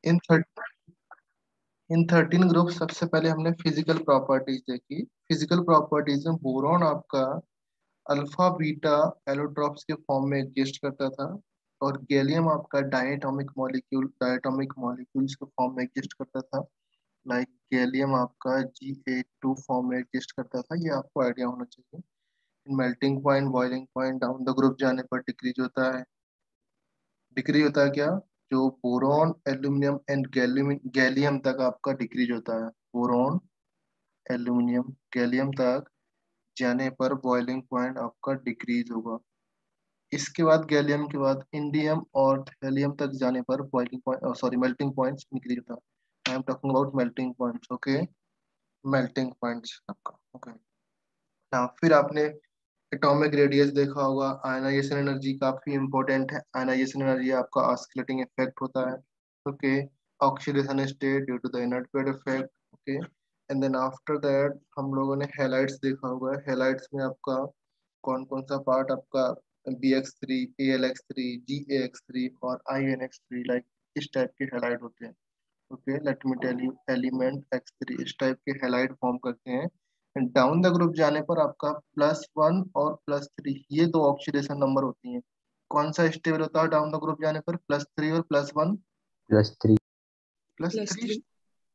इन थर्ट इन 13 group सबसे पहले हमने फिजिकल प्रॉपर्टीज देखी। फिजिकल प्रॉपर्टीज में बोरॉन आपका अल्फा बीटा एलोट्रॉप्स के फॉर्म में एग्जिस्ट करता था, और गैलियम आपका डायटोमिक मॉलिक्यूल्स के फॉर्म में एग्जिस्ट करता था। लाइक गैलियम आपका Ga2 फॉर्म में एग्जिस्ट करता था, ये आपको आइडिया होना चाहिए। Melting point, boiling point, down the group जाने पर डिक्रीज होता है। डिक्रीज होता है क्या? जो बोरॉन एल्यूमिनियम एंड गैलियम तक आपका डिक्रीज होता है। बोरॉन एल्यूमिनियम गैलियम तक जाने पर बॉइलिंग पॉइंट आपका डिक्रीज होगा। इसके बाद गैलियम के बाद इंडियम और हेलियम तक जाने पर boiling point, sorry, melting points increase होता है। I am talking about melting points, okay. Melting points आपका, ओके। ना फिर आपने एटॉमिक रेडियस देखा होगा। आयनाइजेशन एनर्जी काफी इंपॉर्टेंट है। आयनाइजेशन एनर्जी आपका ऑस्किलेटिंग इफेक्ट होता है, okay. Oxidation state due to the inert pair effect, okay. And then after that हम लोगों ने हैलाइड्स देखा होगा। हैलाइड्स में आपका कौन कौन सा पार्ट आपका BX3, ALX3, GAX3 और INX3, लाइक इस टाइप के हैलाइड होते हैं, okay. Let me tell you, element X3 इस टाइप के हैलाइड फॉर्म करते हैं। डाउन द ग्रुप जाने पर आपका +1 और +3, ये दो ऑक्सीडेशन नंबर होती हैं। कौन सा स्टेबल होता है डाउन द ग्रुप जाने पर? +3 और +1? +3। +3। +3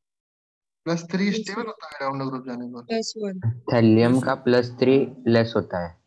+3 स्टेबल होता है डाउन द ग्रुप जाने पर। +1। थैलियम का +3 लेस होता है।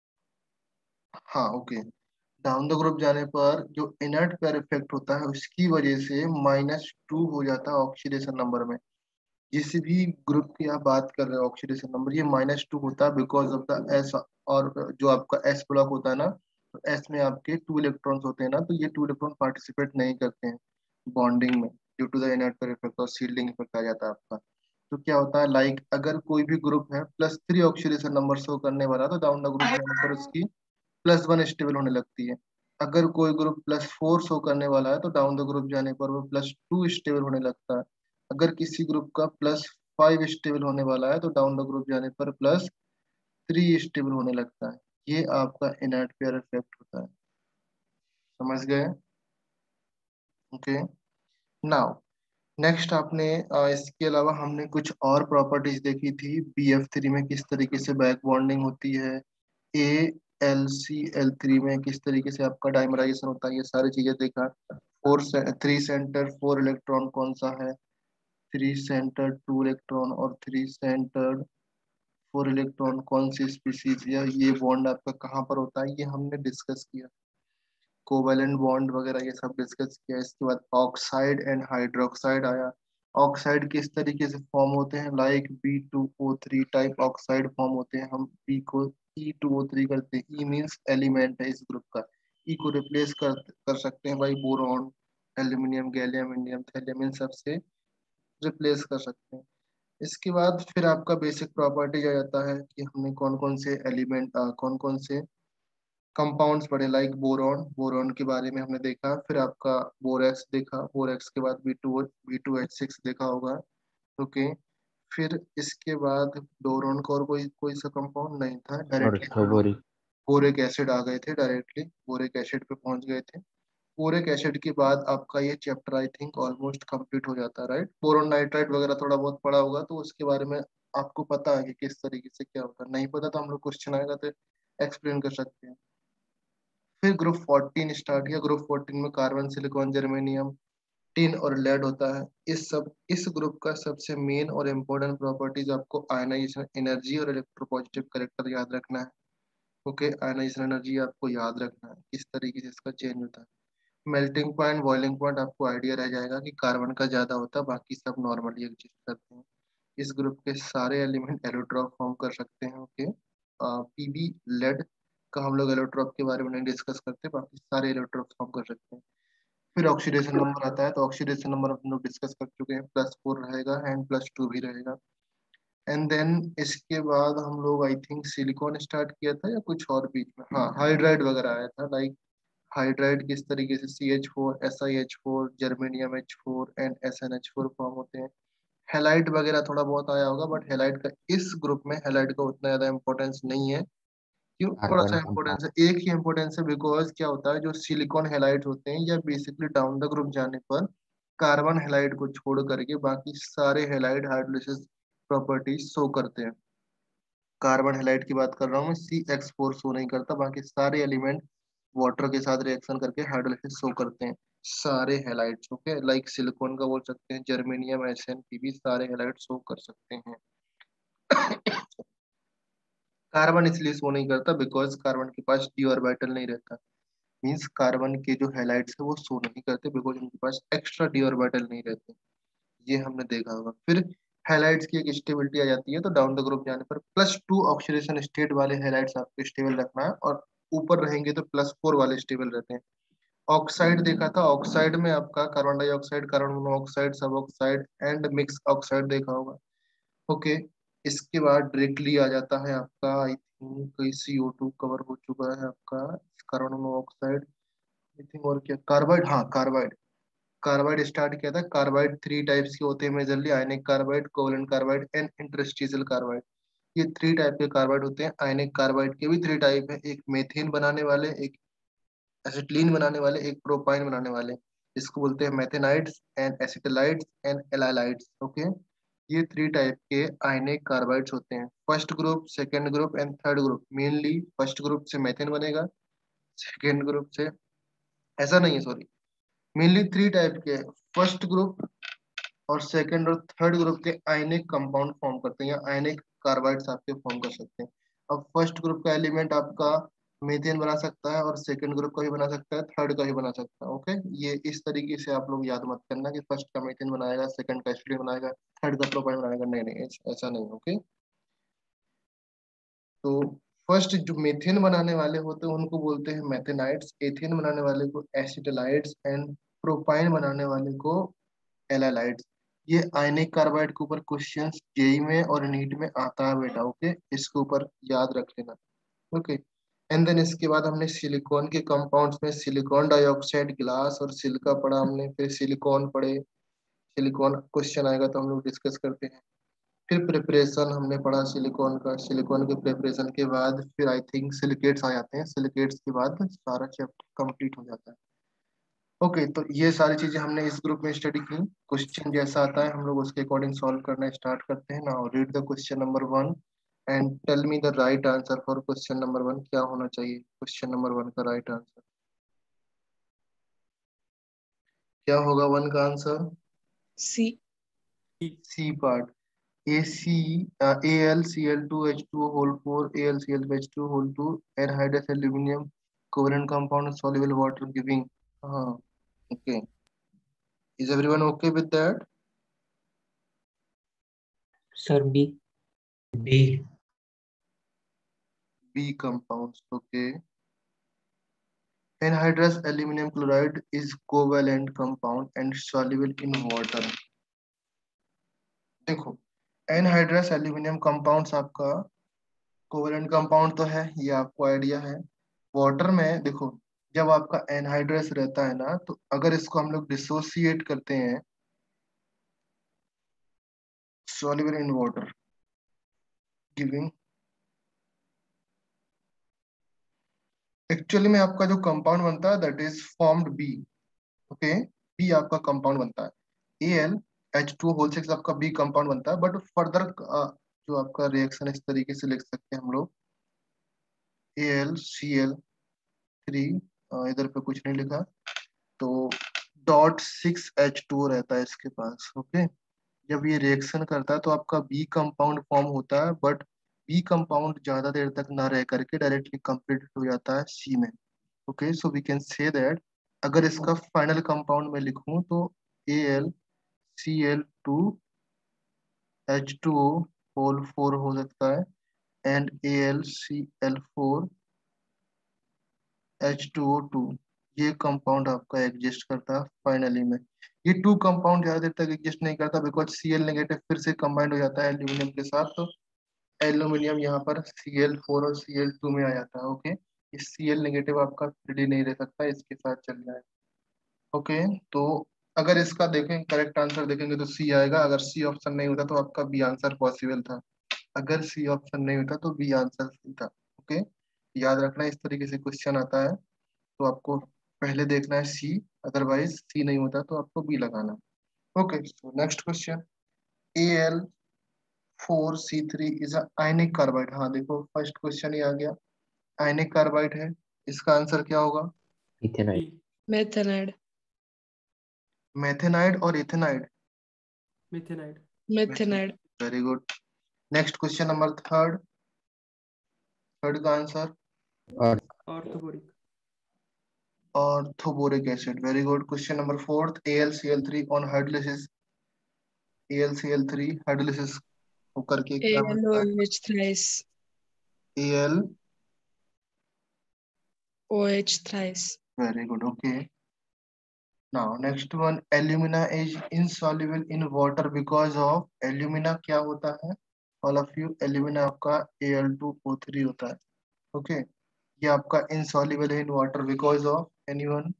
हाँ, ओके। डाउन द ग्रुप जाने पर जो इनर्ट पेयर इफेक्ट होता है उसकी वजह से -2 हो जाता है ऑक्सीडेशन नंबर में। जिस भी ग्रुप की आप बात कर रहे हो ऑक्सीडेशन नंबर, ये -2 होता है बिकॉज ऑफ द एस। और जो आपका एस ब्लॉक होता है ना, तो एस में आपके 2 इलेक्ट्रॉन्स होते हैं ना, तो ये 2 इलेक्ट्रॉन पार्टिसिपेट नहीं करते हैं बॉन्डिंग में, due to the inert pair effect, और शील्डिंग इफेक्ट आ जाता है आपका। तो क्या होता है, लाइक अगर कोई भी ग्रुप है +3 ऑक्सीडेशन नंबर शो करने वाला, तो डाउन द ग्रुप जाने पर उसकी +1 स्टेबल होने लगती है। अगर कोई ग्रुप +4 शो करने वाला है, तो डाउन द ग्रुप जाने पर वो +2 स्टेबल होने लगता है। अगर किसी ग्रुप का +5 स्टेबल होने वाला है, तो डाउन द ग्रुप जाने पर +3 स्टेबल होने लगता है। ये आपका इनर्ट पेयर इफेक्ट होता है। समझ गए? ओके। नाउ नेक्स्ट आपने इसके अलावा हमने कुछ और प्रॉपर्टीज देखी थी। BF3 में किस तरीके से बैक बॉन्डिंग होती है, AlCl3 में किस तरीके से आपका डाइमराइजेशन होता है, ये सारी चीजें देखा। 3 सेंटर 4 इलेक्ट्रॉन कौन सा है? 3 सेंटर 2 इलेक्ट्रॉन और 3 सेंटर 4 इलेक्ट्रॉन कौन सी स्पीसीज, या ये बॉन्ड आपका कहाँ पर होता है, ये हमने डिस्कस किया। कोवेलेंट बॉन्ड वगैरह ये सब डिस्कस किया। इसके बाद ऑक्साइड एंड हाइड्रोक्साइड आया। ऑक्साइड किस तरीके से फॉर्म होते हैं, like B2O3 type oxide form होते हैं। हम B को E2O3 करते हैं। ई मीन्स एलिमेंट है इस ग्रुप का। ई को रिप्लेस कर सकते हैं भाई boron, aluminium, gallium, indium, thallium, इन सबसे रिप्लेस कर सकते हैं। इसके बाद फिर आपका बेसिक प्रॉपर्टीज आ जाता है कि हमने कौन कौन से एलिमेंट, कौन कौन से कंपाउंड्स पढ़े। लाइक बोरॉन, बोरॉन के बारे में हमने देखा। फिर आपका बोरेक्स देखा। बोरेक्स के बाद B2H6 देखा होगा, ओके। फिर इसके बाद बोरॉन का और कोई कोई सा कंपाउंड नहीं था, डायरेक्टली हम लोग ऑर्थोबोरिक। बोरिक एसिड आ गए थे, डायरेक्टली बोरिक एसिड पे पहुंच गए थे। बोरिक एसिड के बाद आपका ये chapter I think almost complete हो जाता है, राइट। बोरोन नाइट्राइड वगैरह थोड़ा बहुत पढ़ा होगा, तो उसके बारे में आपको पता है कि किस तरीके से क्या होता है। नहीं पता तो हम लोग क्वेश्चन आएगा तो एक्सप्लेन कर सकते हैं। फिर ग्रुप 14 स्टार्ट किया। ग्रुप 14 में कार्बन, सिलिकॉन, जर्मेनियम, टिन और लेड होता है। इस ग्रुप का सबसे मेन और इम्पोर्टेंट प्रॉपर्टीज आपको आयनाइजेशन एनर्जी और इलेक्ट्रोपॉजिटिव करेक्टर याद रखना है, ओके। आयनाइजेशन एनर्जी आपको याद रखना है, किस तरीके से इसका चेंज होता है। मेल्टिंग पॉइंट, बॉइलिंग पॉइंट आपको आइडिया रह जाएगा कि कार्बन का ज्यादा होता है, बाकी सब नॉर्मली एग्जिस्ट करते हैं। इस ग्रुप के सारे एलिमेंट एलोट्रॉप फॉर्म कर सकते हैं, ओके। पीबी लेड का हम लोग एलोट्रॉप के बारे में नहीं डिस्कस करते, बाकी सारे एलोट्रॉप फॉर्म कर सकते हैं। फिर ऑक्सीडेशन नंबर आता है, तो ऑक्सीडेशन नंबर हम लोग डिस्कस कर चुके हैं। +4 रहेगा एंड +2 भी रहेगा। एंड देन इसके बाद हम लोग आई थिंक सिलिकॉन स्टार्ट किया था, या कुछ और बीच में, हाँ, हाइड्राइड वगैरह आया था। लाइक हाइड्राइड किस तरीके से CH4, SiH4, germanium H4 and SnH4 form होते हैं। हेलाइड वगैरह थोड़ा बहुत आया होगा, बट हेलाइड का इस ग्रुप में हेलाइड का उतना ज्यादा इंपॉर्टेंस नहीं है। क्यों? थोड़ा सा कार्बन इंपॉर्टेंस कंपाउंड। है, एक ही इंपॉर्टेंस है, बिकॉज क्या होता है, जो सिलिकॉन हेलाइड होते हैं या बेसिकली डाउन द ग्रुप जाने पर कार्बन हेलाइड को छोड़ करके बाकी सारे हेलाइड हाइड्रोलिसिस प्रॉपर्टीज शो करते हैं। कार्बन हेलाइड की बात कर रहा हूँ मैं, CH4 शो नहीं करता, बाकी सारे एलिमेंट वाटर के साथ रिएक्शन करके हाइड्रोलिसिस शो करते हैं। सारे हेलाइड्स, ओके, लाइक सिलिकॉन का बोल सकते हैं, जर्मेनियम, SN, Pb, सारे हेलाइड शो कर सकते हैं। कार्बन इसलिए शो नहीं करता बिकॉज कार्बन के पास डी ऑर्बिटल नहीं रहता। मीन्स कार्बन के जो हेलाइड्स है वो शो नहीं करते बिकॉज उनके पास एक्स्ट्रा डी ऑर्बिटल नहीं रहते। ये हमने देखा होगा। फिर हैलाइड्स की एक स्टेबिलिटी आ जाती है, तो डाउन द ग्रुप जाने पर +2 ऑक्सीडेशन स्टेट वाले हैलाइड्स आपको स्टेबल रखना है, और ऊपर रहेंगे तो +4 वाले स्टेबल रहते हैं। ऑक्साइड देखा था, ऑक्साइड में आपका carbon dioxide, carbon monoxide, suboxide and mix oxide देखा होगा। ओके, इसके बाद डायरेक्टली आ जाता है आपका, आई थिंक CO2 कवर हो चुका है आपका, कार्बन मोनोऑक्साइड, आई थिंक, और क्या, कार्बाइड, हाँ कार्बाइड। कार्बाइड स्टार्ट किया था। कार्बाइड 3 टाइप्स के होते हैं majorly, ionic carbide, covalent carbide and interstitial carbide. ये 3 टाइप के कार्बाइड होते हैं। आयनिक कार्बाइड के भी 3 टाइप है, एक मेथेन बनाने वाले, एक एसिटिलीन बनाने वाले, एक प्रोपाइन बनाने वाले। इसको बोलते हैं methanides and acetylides and allylides. Okay, ये 3 टाइप के आयनिक कार्बाइड्स होते हैं। First group, second group and third group. Mainly first group से मेथेन बनेगा, सेकेंड ग्रुप से, ऐसा नहीं है सॉरी, मेनली 3 टाइप के, फर्स्ट ग्रुप और सेकंड और थर्ड ग्रुप के आयनिक कंपाउंड फॉर्म करते हैं, या आयनिक कार्बाइड्स आपके फॉर्म कर सकते हैं। अब फर्स्ट ग्रुप का एलिमेंट आपका मीथेन बना सकता है, और सेकंड ग्रुप का भी बना सकता है, थर्ड का भी बना सकता है। ओके, ये इस तरीके से आप लोग याद मत करना कि फर्स्ट का मीथेन बनाएगा, सेकंड का एसिड बनाएगा, थर्ड का प्रोपाइन बनाएगा, नहीं नहीं, ऐसा नहीं। ओके, तो फर्स्ट जो मीथेन बनाने वाले होते हैं उनको बोलते हैं मैथेनाइड्स, एथेन बनाने वाले को एसिटाइड्स एंड प्रोपाइन बनाने वाले को एलाइड्स। ये आयनिक कार्बाइड के ऊपर क्वेश्चंस जेई में और नीट में आता है बेटा। ओके, इसके ऊपर याद रख लेना। ओके, एंड देन इसके बाद हमने सिलिकॉन के कंपाउंड्स में सिलिकॉन डाइऑक्साइड, ग्लास और सिलिका पढ़ा हमने, फिर सिलिकॉन पढ़े, सिलिकॉन क्वेश्चन आएगा तो हम लोग डिस्कस करते हैं। फिर प्रिपरेशन हमने पढ़ा सिलिकॉन का, सिलिकॉन के प्रिपरेशन के बाद फिर आई थिंक सिलिकेट्स आ जाते हैं, सिलिकेट्स के बाद सारा चैप्टर कंप्लीट हो जाता है। ओके, तो ये सारी चीजें हमने इस ग्रुप में स्टडी की। क्वेश्चन जैसा आता है हम लोग उसके अकॉर्डिंग सॉल्व करना स्टार्ट करते हैं। Now read the question number 1 and tell me the right answer for question number 1। क्या होना चाहिए क्वेश्चन नंबर 1 का राइट आंसर? क्या होगा 1 का answer? C. C part. AlCl2H2O whole 4, AlClH2 whole 2 anhydrous aluminium covalent compound soluble water giving, हाँ, okay, is everyone okay with that? Sir B. B. B compounds, okay. Anhydrous aluminum chloride is covalent compound and soluble in water. देखो, anhydrous aluminium compounds आपका covalent compound तो है, ये आपको idea है। Water में देखो, जब आपका एनहाइड्रस रहता है ना, तो अगर इसको हम लोग डिसोसिएट करते हैं, soluble in water giving, actually में आपका जो कंपाउंड बनता है that is formed B. Okay, B आपका कंपाउंड बनता है। AlH2O6 आपका बी कंपाउंड बनता है, बट फर्दर जो आपका रिएक्शन इस तरीके से लिख सकते हैं हम लोग, AlCl3, इधर पे कुछ नहीं लिखा, तो .6H2O रहता है इसके पास। ओके, जब ये रिएक्शन करता है तो आपका बी कंपाउंड फॉर्म होता है, बट बी कंपाउंड ज्यादा देर तक ना रह करके डायरेक्टली कंप्लीट हो जाता है सी में। Okay, so we can say that, अगर इसका फाइनल कंपाउंड में लिखूं तो AlCl2H2O होल 4 हो सकता है, एंड AlCl4H2O2, ये कंपाउंड आपका एग्जिस्ट करता है फाइनली में। ये 2 कंपाउंड ज्यादा देर तक एग्जिस्ट नहीं करता बिकॉज Cl नेगेटिव फिर से कंबाइंड हो जाता है एल्यूमिनियम के साथ, तो एल्यूमिनियम यहाँ पर Cl4 और Cl2 में आ जाता है। ओके, इस Cl नेगेटिव आपका 3D नहीं रह सकता, इसके साथ चल जाए। ओके, तो अगर इसका देखें करेक्ट आंसर देखेंगे तो सी आएगा। अगर सी ऑप्शन नहीं होता तो आपका बी आंसर पॉसिबल था। अगर सी ऑप्शन नहीं होता तो बी आंसर सही था। ओके, याद रखना इस तरीके से क्वेश्चन आता है, तो आपको पहले देखना है सी, अदरवाइज सी नहीं होता तो आपको बी लगाना। Okay, so next question. Al4C3 is a ionic carbide. हाँ देखो फर्स्ट क्वेश्चन ही आ गया, आयनिक कार्बाइड है। इसका आंसर क्या होगा? इथेनॉइड। E. मेथेनाइड। मेथेनाइड और ethanide? Methanide. Methanide. Very good. Next question number third, third का आंसर और Orthoboric. Orthoboric acid. Very good. Question number fourth, AlCl3 on hydrolysis, AlCl3 hydrolysis होकर के क्या बनता है? AlOH thrice. Al, OH thrice. Very good, okay. Now next one, alumina is insoluble in water because of, alumina क्या होता है? All of you, alumina आपका Al2O3 होता है। ओके, ये आपका इनसॉल्युबल है in water because of, anyone?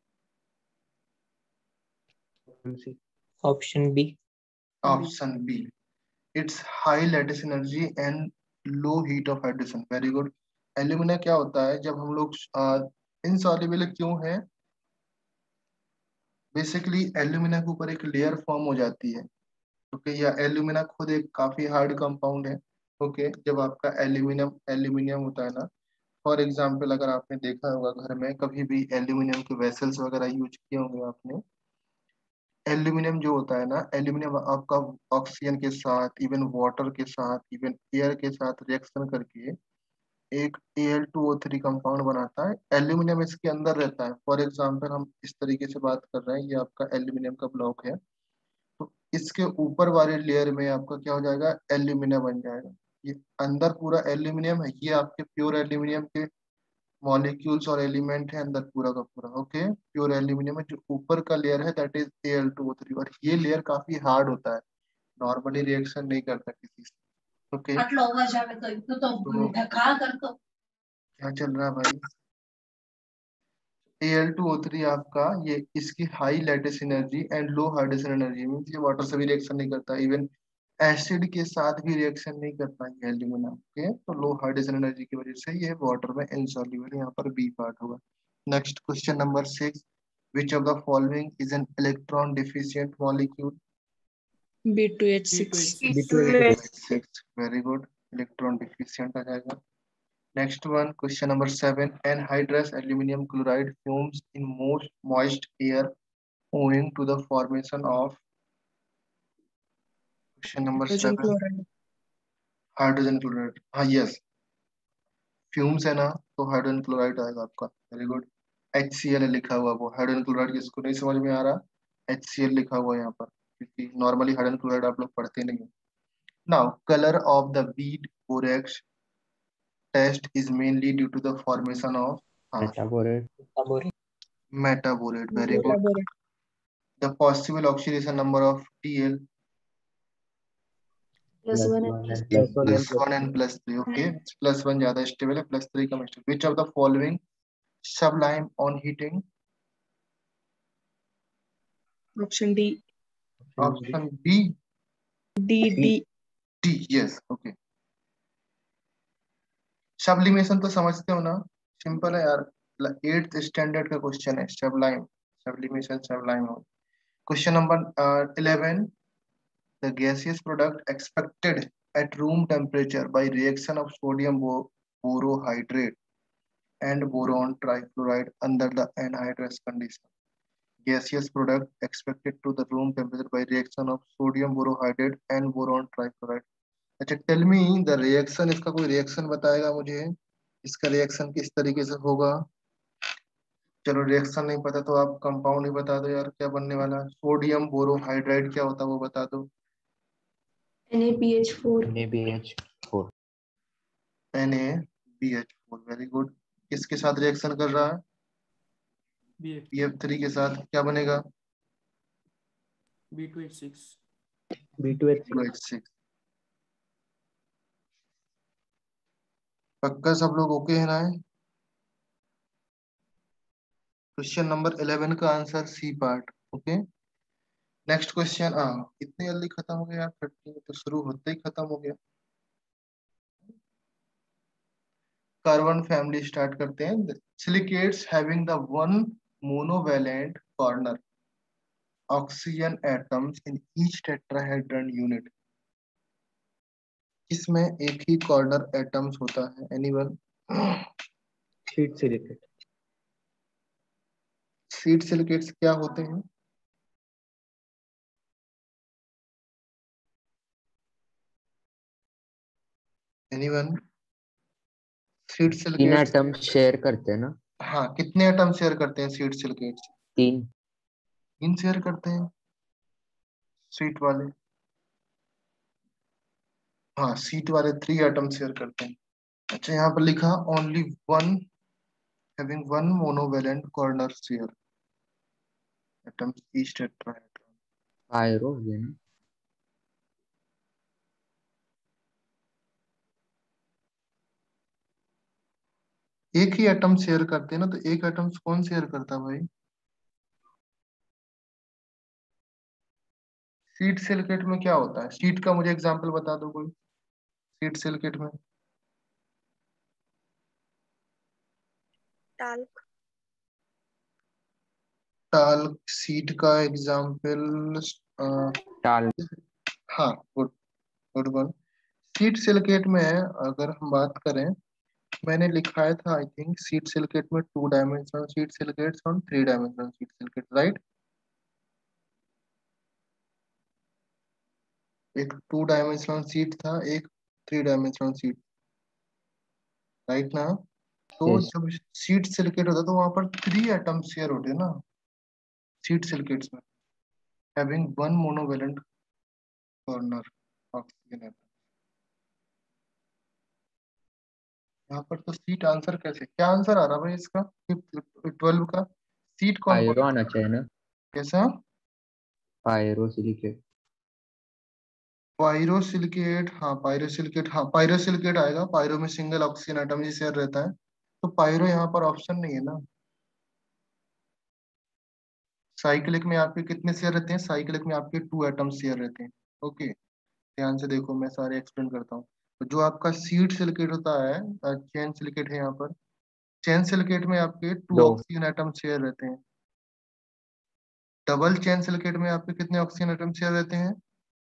Option B. Option B, it's high lattice energy and low heat of hydration. Very good. Alumina क्या होता है जब हम लोग इनसॉल्युबल क्यों है? बेसिकली एल्यूमिना के ऊपर एक लेयर फॉर्म हो जाती है। ओके, या एल्यूमिना खुद एक काफी हार्ड कंपाउंड है। ओके, जब आपका एल्यूमिनियम एल्यूमिनियम होता है ना, फॉर एग्जाम्पल अगर आपने देखा होगा घर में कभी भी एल्यूमिनियम के वेसल्स वगैरह यूज किए होंगे आपने, एल्यूमिनियम जो होता है ना, एल्यूमिनियम आपका ऑक्सीजन के साथ, इवन वाटर के साथ, इवन एयर के साथ रिएक्शन करके एक Al2O3 कंपाउंड बनाता है। एल्यूमिनियम इसके अंदर रहता है। फॉर एग्जाम्पल हम इस तरीके से बात कर रहे हैं, ये आपका एल्यूमिनियम का ब्लॉक है, तो इसके ऊपर वाले लेयर में आपका क्या हो जाएगा? एल्यूमिनियम बन जाएगा। ये अंदर पूरा एल्यूमिनियम है, ये आपके प्योर एल्यूमिनियम के मॉलिक्यूल्स और एलिमेंट है अंदर पूरा का पूरा। ओके, प्योर एल्यूमिनियम है। जो ऊपर का लेयर है दैट इज Al2O3, और ये लेयर काफी हार्ड होता है, नॉर्मली रिएक्शन नहीं करता किसी से। ओके, तो क्या चल रहा है भाई? Al2O3 आपका, ये इसकी high lattice energy and low hydrogen energy means ये वाटर से भी रिएक्शन नहीं करता, इवन एसिड के साथ भी रिएक्शन नहीं करता ये एल्यूमिना। ओके, तो लो हाइड्रोजन एनर्जी की वजह से ये वाटर में इनसॉल्युबल, यहाँ पर बी पार्ट होगा। Next question number 6, which of the following is an electron deficient molecule? B2H6। B2H6. Very good, electron deficient आ जाएगा। Next one, question number 7. Anhydrous aluminum chloride fumes in most moist air owing to the formation of, question number hydrogen 7, chloride. Hydrogen chloride. हाँ yes, fumes है ना, तो hydrogen chloride आएगा आपका। Very good. HCl लिखा हुआ, वो हाइड्रोजन क्लोराइड जिसको नहीं समझ में आ रहा, HCl लिखा हुआ है यहाँ पर, क्योंकि नॉर्मली हाइड्रोजन क्लोराइड आप लोग पढ़ते नहीं है। Now colour of the bead borax test is mainly due to the formation of, हाँ, metaborate. Metaborate. Very good. Metaborate. The possible oxidation number of Tl, plus one and plus +1 and +3. Okay, +1 ज्यादा stable है, +3 कम stable. Which of the following sublime on heating? Option D. Option B, D D. D. Yes. Okay. Sublimation तो समझते हो ना, simple है यार, 8th standard का क्वेश्चन है, सब्लाइम, सब्लिमेशन सब्लाइम हो। Question number 11, the gaseous product expected at room temperature by reaction of sodium borohydrate and boron trifluoride under the anhydrous condition. Gaseous product expected to the room temperature by reaction of sodium borohydrate and boron trifluoride. अच्छा, tell me the reaction, इसका कोई reaction बताएगा मुझे, इसका reaction किस तरीके से होगा? चलो रिएक्शन नहीं पता तो आप कंपाउंड ही बता दो यार, क्या बनने वाला है? सोडियम बोरोहाइड्राइड क्या होता है वो बता दो। NaBH4। NaBH4। NaBH4, very good. किसके साथ रिएक्शन कर रहा है? BF. BF3 के साथ, क्या बनेगा? B2H6. B2H6। पक्का सब लोग ओके है ना? क्वेश्चन नंबर 11 का answer C part. Okay, next question. इतने जल्दी खत्म हो गया यार, 30 में तो शुरू होते ही खत्म हो गया। कार्बन फैमिली स्टार्ट करते हैं। Silicates having the one monovalent corner oxygen atoms in each tetrahedron unit. इसमें एक ही कॉर्नर एटम्स होता है, anyone? Sheet silicate. Sheet silicates क्या होते हैं? एनीवन? सीड तीन सिलिकेट्स, एटम शेयर करते हैं ना? हाँ, कितने एटम शेयर करते हैं सीड सिलिकेट्स? 3। 3 शेयर करते हैं सीट वाले। हाँ, सीट वाले 3 एटम शेयर करते हैं। अच्छा, यहाँ पर लिखा only one having one monovalent corner share atoms each tetrahedron। Pyro हो गया ना? एक ही एटम शेयर करते हैं ना, तो एक एटम कौन शेयर करता है भाई? सीट सिलिकेट में क्या होता है? सीट का मुझे एग्जांपल बता दो कोई, सीट सिलिकेट में। talc, टाल्क सीट का एग्जांपल? टाल। हाँ, good, good one. Sheet silicate में अगर हम बात करें, मैंने लिखा था आई थिंक सीट सिलिकेट में 2 डायमेंशनल सीट सिलिकेट्स और 3 डायमेंशनल सीट सिलिकेट, राइट? एक 2 डायमेंशनल सीट था, एक 3 डायमेंशनल सीट, राइट ना? तो यस। जब सीट सिलिकेट होता है तो वहां पर 3 एटम शेयर होते हैं ना सीट सिलिकेट्स में, having one monovalent corner oxygen atom. यहाँ पर तो सीट आंसर कैसे, क्या आंसर आ रहा भाई इसका 12 का? सीट कौन पायरो कौन आना चाहिए ना? कैसा? Pyro silicate. पायरोसिलिकेट, हाँ पायरोसिलिकेट, हाँ पायरोसिलिकेट आएगा। पायरो में सिंगल ऑक्सीजन एटम ही शेयर रहता है, तो पायरो यहाँ पर ऑप्शन नहीं है ना। साइक्लिक में आपके कितने शेयर रहते हैं? साइक्लिक में आपके 2 एटम शेयर रहते हैं। ओके, ध्यान से देखो, मैं सारे एक्सप्लेन करता हूँ। तो जो आपका सीड सिलिकेट होता है, चेन सिलिकेट है यहाँ पर, चेन सिलिकेट में आपके 2 दो। ऑक्सीजन एटम शेयर रहते हैं। डबल चेन सिलिकेट में आपके कितने ऑक्सीजन एटम शेयर रहते हैं?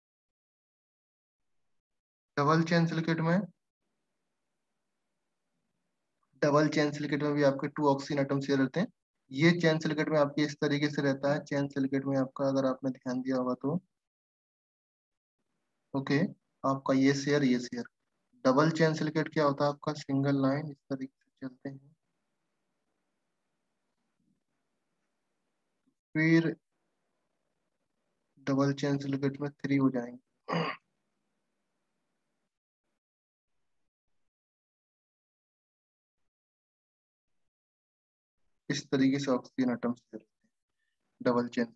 डबल चेन सिलिकेट में, डबल चेन सिलिकेट में भी आपके 2 ऑक्सीजन एटम शेयर रहते हैं। ये चेन सिलिकेट में आपके इस तरीके से रहता है। चेन सिलिकेट में आपका, अगर आपने ध्यान दिया होगा तो, ओके, आपका ये शेयर, ये शेयर। डबल चेन सिलिकेट क्या होता है आपका? सिंगल लाइन इस तरीके से चलते हैं, फिर डबल चेन सिलिकेट में 3 हो जाएंगे। इस तरीके से oxygen atoms double chain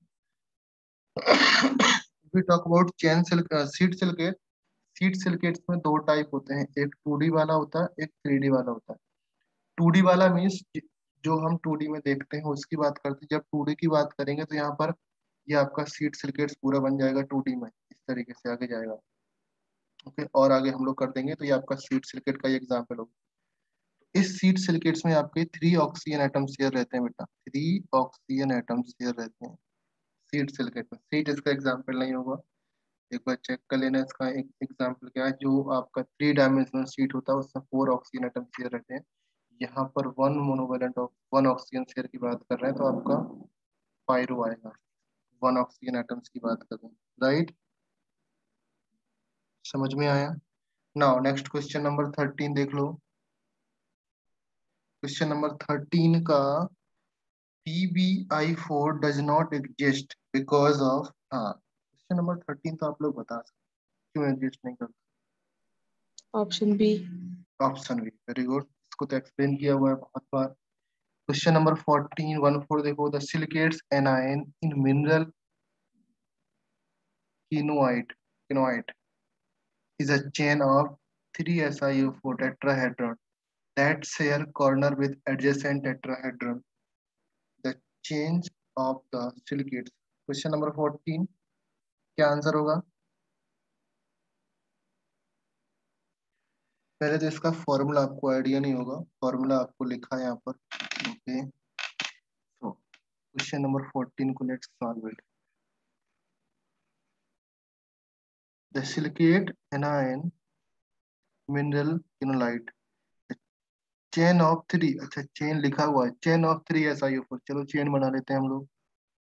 we talk about chain silk sheet silicate. Sheet silicates में 2 टाइप होते हैं, एक 2D वाला होता है, एक 3D वाला होता है। 2D वाला मीन्स जो हम 2D में देखते हैं उसकी बात करते हैं। जब 2D की बात करेंगे तो यहाँ पर ये आपका सीट सिलिकेट्स पूरा बन जाएगा 2D में, इस तरीके से आगे जाएगा। ओके, और आगे हम लोग कर देंगे तो ये आपका सीट सिलिकेट का एग्जाम्पल होगा। इस सीट सिलिकेट्स में आपके 3 ऑक्सीजन एटम शेयर रहते हैं बेटा, 3 ऑक्सीजन एटम शेयर रहते हैं सीट सिलिकेट में। सीट इसका एग्जाम्पल नहीं होगा, एक बार चेक कर लेना। इसका एक एग्जाम्पल क्या है? जो आपका 3 डायमेंशनल शीट होता है उसमें 4 ऑक्सीजन एटम शेयर रहते हैं। यहाँ पर one monovalent one oxygen share की बात कर रहे हैं तो आपका पायरो आएगा। 1 ऑक्सीजन एटम्स की बात कर रहे हैं, राइट? समझ में आया? नाउ नेक्स्ट क्वेश्चन नंबर 13 देख लो। क्वेश्चन नंबर 13 का PbI4 does not exist because of, हाँ क्वेश्चन नंबर 13 तो आप लोग बता सकते क्यों एग्जिस्ट नहीं करता। option B, option B, very good, इसको तो एक्सप्लेन किया हुआ है बहुत बार। क्वेश्चन नंबर 14 14 देखो, the silicates anion in mineral quinoite is a chain of 3 SiO4 tetrahedron that share corner with adjacent tetrahedron. The change of the silicates. Question number 14 क्या answer होगा? पहले तो इसका फॉर्मूला आपको आइडिया नहीं होगा, फॉर्मूला आपको लिखा है यहाँ पर। ओके, तो क्वेश्चन नंबर 14 को let's solve it. The silicate anion mineral quinolite, chain of three, अच्छा चेन लिखा हुआ है, चेन ऑफ थ्री SiO4, चलो चेन बना लेते हैं हम लोग।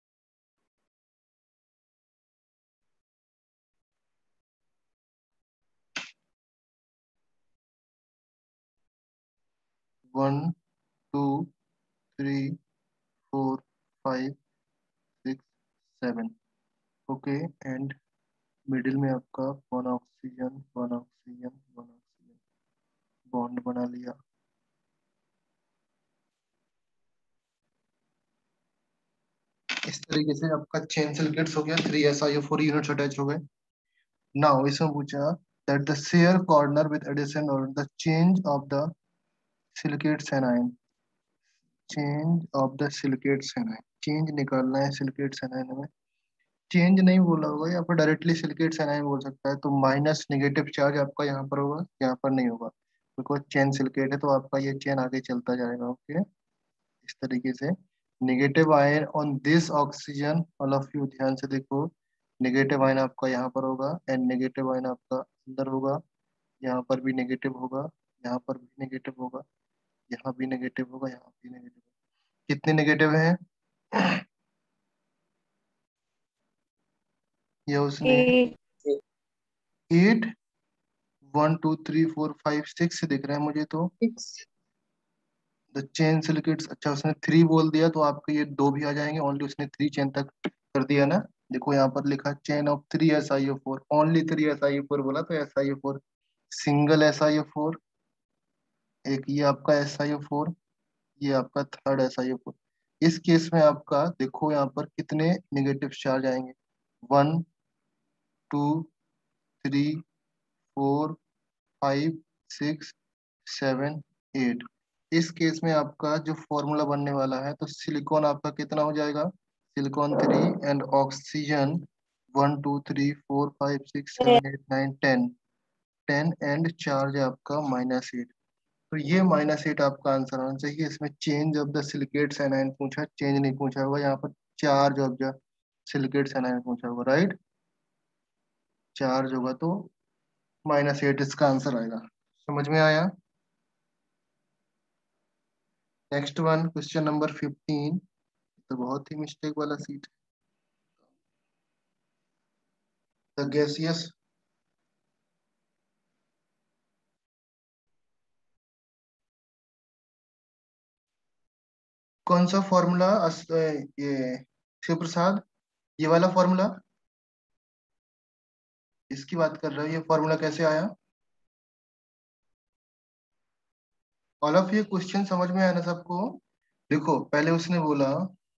One, two, three, four, five, six, seven. Okay, and middle में आपका one oxygen, one oxygen, one oxygen, bond बना लिया। इस तरीके से आपका चेन सिलिकेट्स हो गया, 3 SiO4 यूनिट्स अटैच हो गए। नाउ इसमें पूछा that the share corner with addition और the change of the silicates anion, change of the silicates anion, change निकालना है सिलिकेट्स एनायन में। चेंज नहीं बोला होगा, यहाँ पर डायरेक्टली सिलिकेट्स एनायन बोल सकता है, तो माइनस नेगेटिव चार्ज आपका यहाँ पर होगा, यहाँ पर नहीं होगा, बिकॉज चेन सिलिकेट है, तो आपका ये चेन आगे चलता जाएगा। ओके, इस तरीके से negative ion on this oxygen, all of you ध्यान से देखो, नेगेटिव आयन आपका यहाँ पर होगा एंड नेगेटिव आयन आपका अंदर होगा, यहाँ पर भी नेगेटिव होगा, यहाँ पर भी नेगेटिव होगा, यहाँ भी नेगेटिव होगा, यहाँ भी नेगेटिव होगा। कितने नेगेटिव हैं? ये उसने 8, 1 2 3 4 5 6 दिख रहा है मुझे तो। 6. द चेन सिलिकेट्स, अच्छा उसने 3 बोल दिया तो आपके ये 2 भी आ जाएंगे, ओनली उसने 3 चेन तक कर दिया ना। देखो यहाँ पर लिखा chain of 3 SiO4, only 3 SiO4 बोला तो SiO4, सिंगल SiO4, एक ये आपका SiO4, ये आपका थर्ड SiO4। इस केस में आपका देखो यहाँ पर कितने नेगेटिव चार्ज आएंगे, 1 2 3 4 5 6 7 8। इस केस में आपका जो फॉर्मूला बनने वाला है, तो सिलिकॉन आपका कितना हो जाएगा, silicon 3 and oxygen 1 2 3 4 5 6 7 8 9 10, 10 and charge है आपका -8। तो ये -8 आपका आंसर होना चाहिए। इसमें change of the silicates anion पूछा, चेंज नहीं पूछा होगा, यहाँ पर charge of the silicates anion पूछा होगा, राइट। चार्ज होगा तो -8 इसका आंसर आएगा। समझ में आया? नेक्स्ट वन, क्वेश्चन नंबर 15, तो बहुत ही मिस्टेक वाला सीट। द गैसियस, कौन सा फॉर्मूला, ये शिव प्रसाद, ये वाला फॉर्मूला, इसकी बात कर रहे हो, ये फॉर्मूला कैसे आया? ऑल ऑफ ये क्वेश्चन समझ में आया ना सबको? देखो पहले उसने बोला,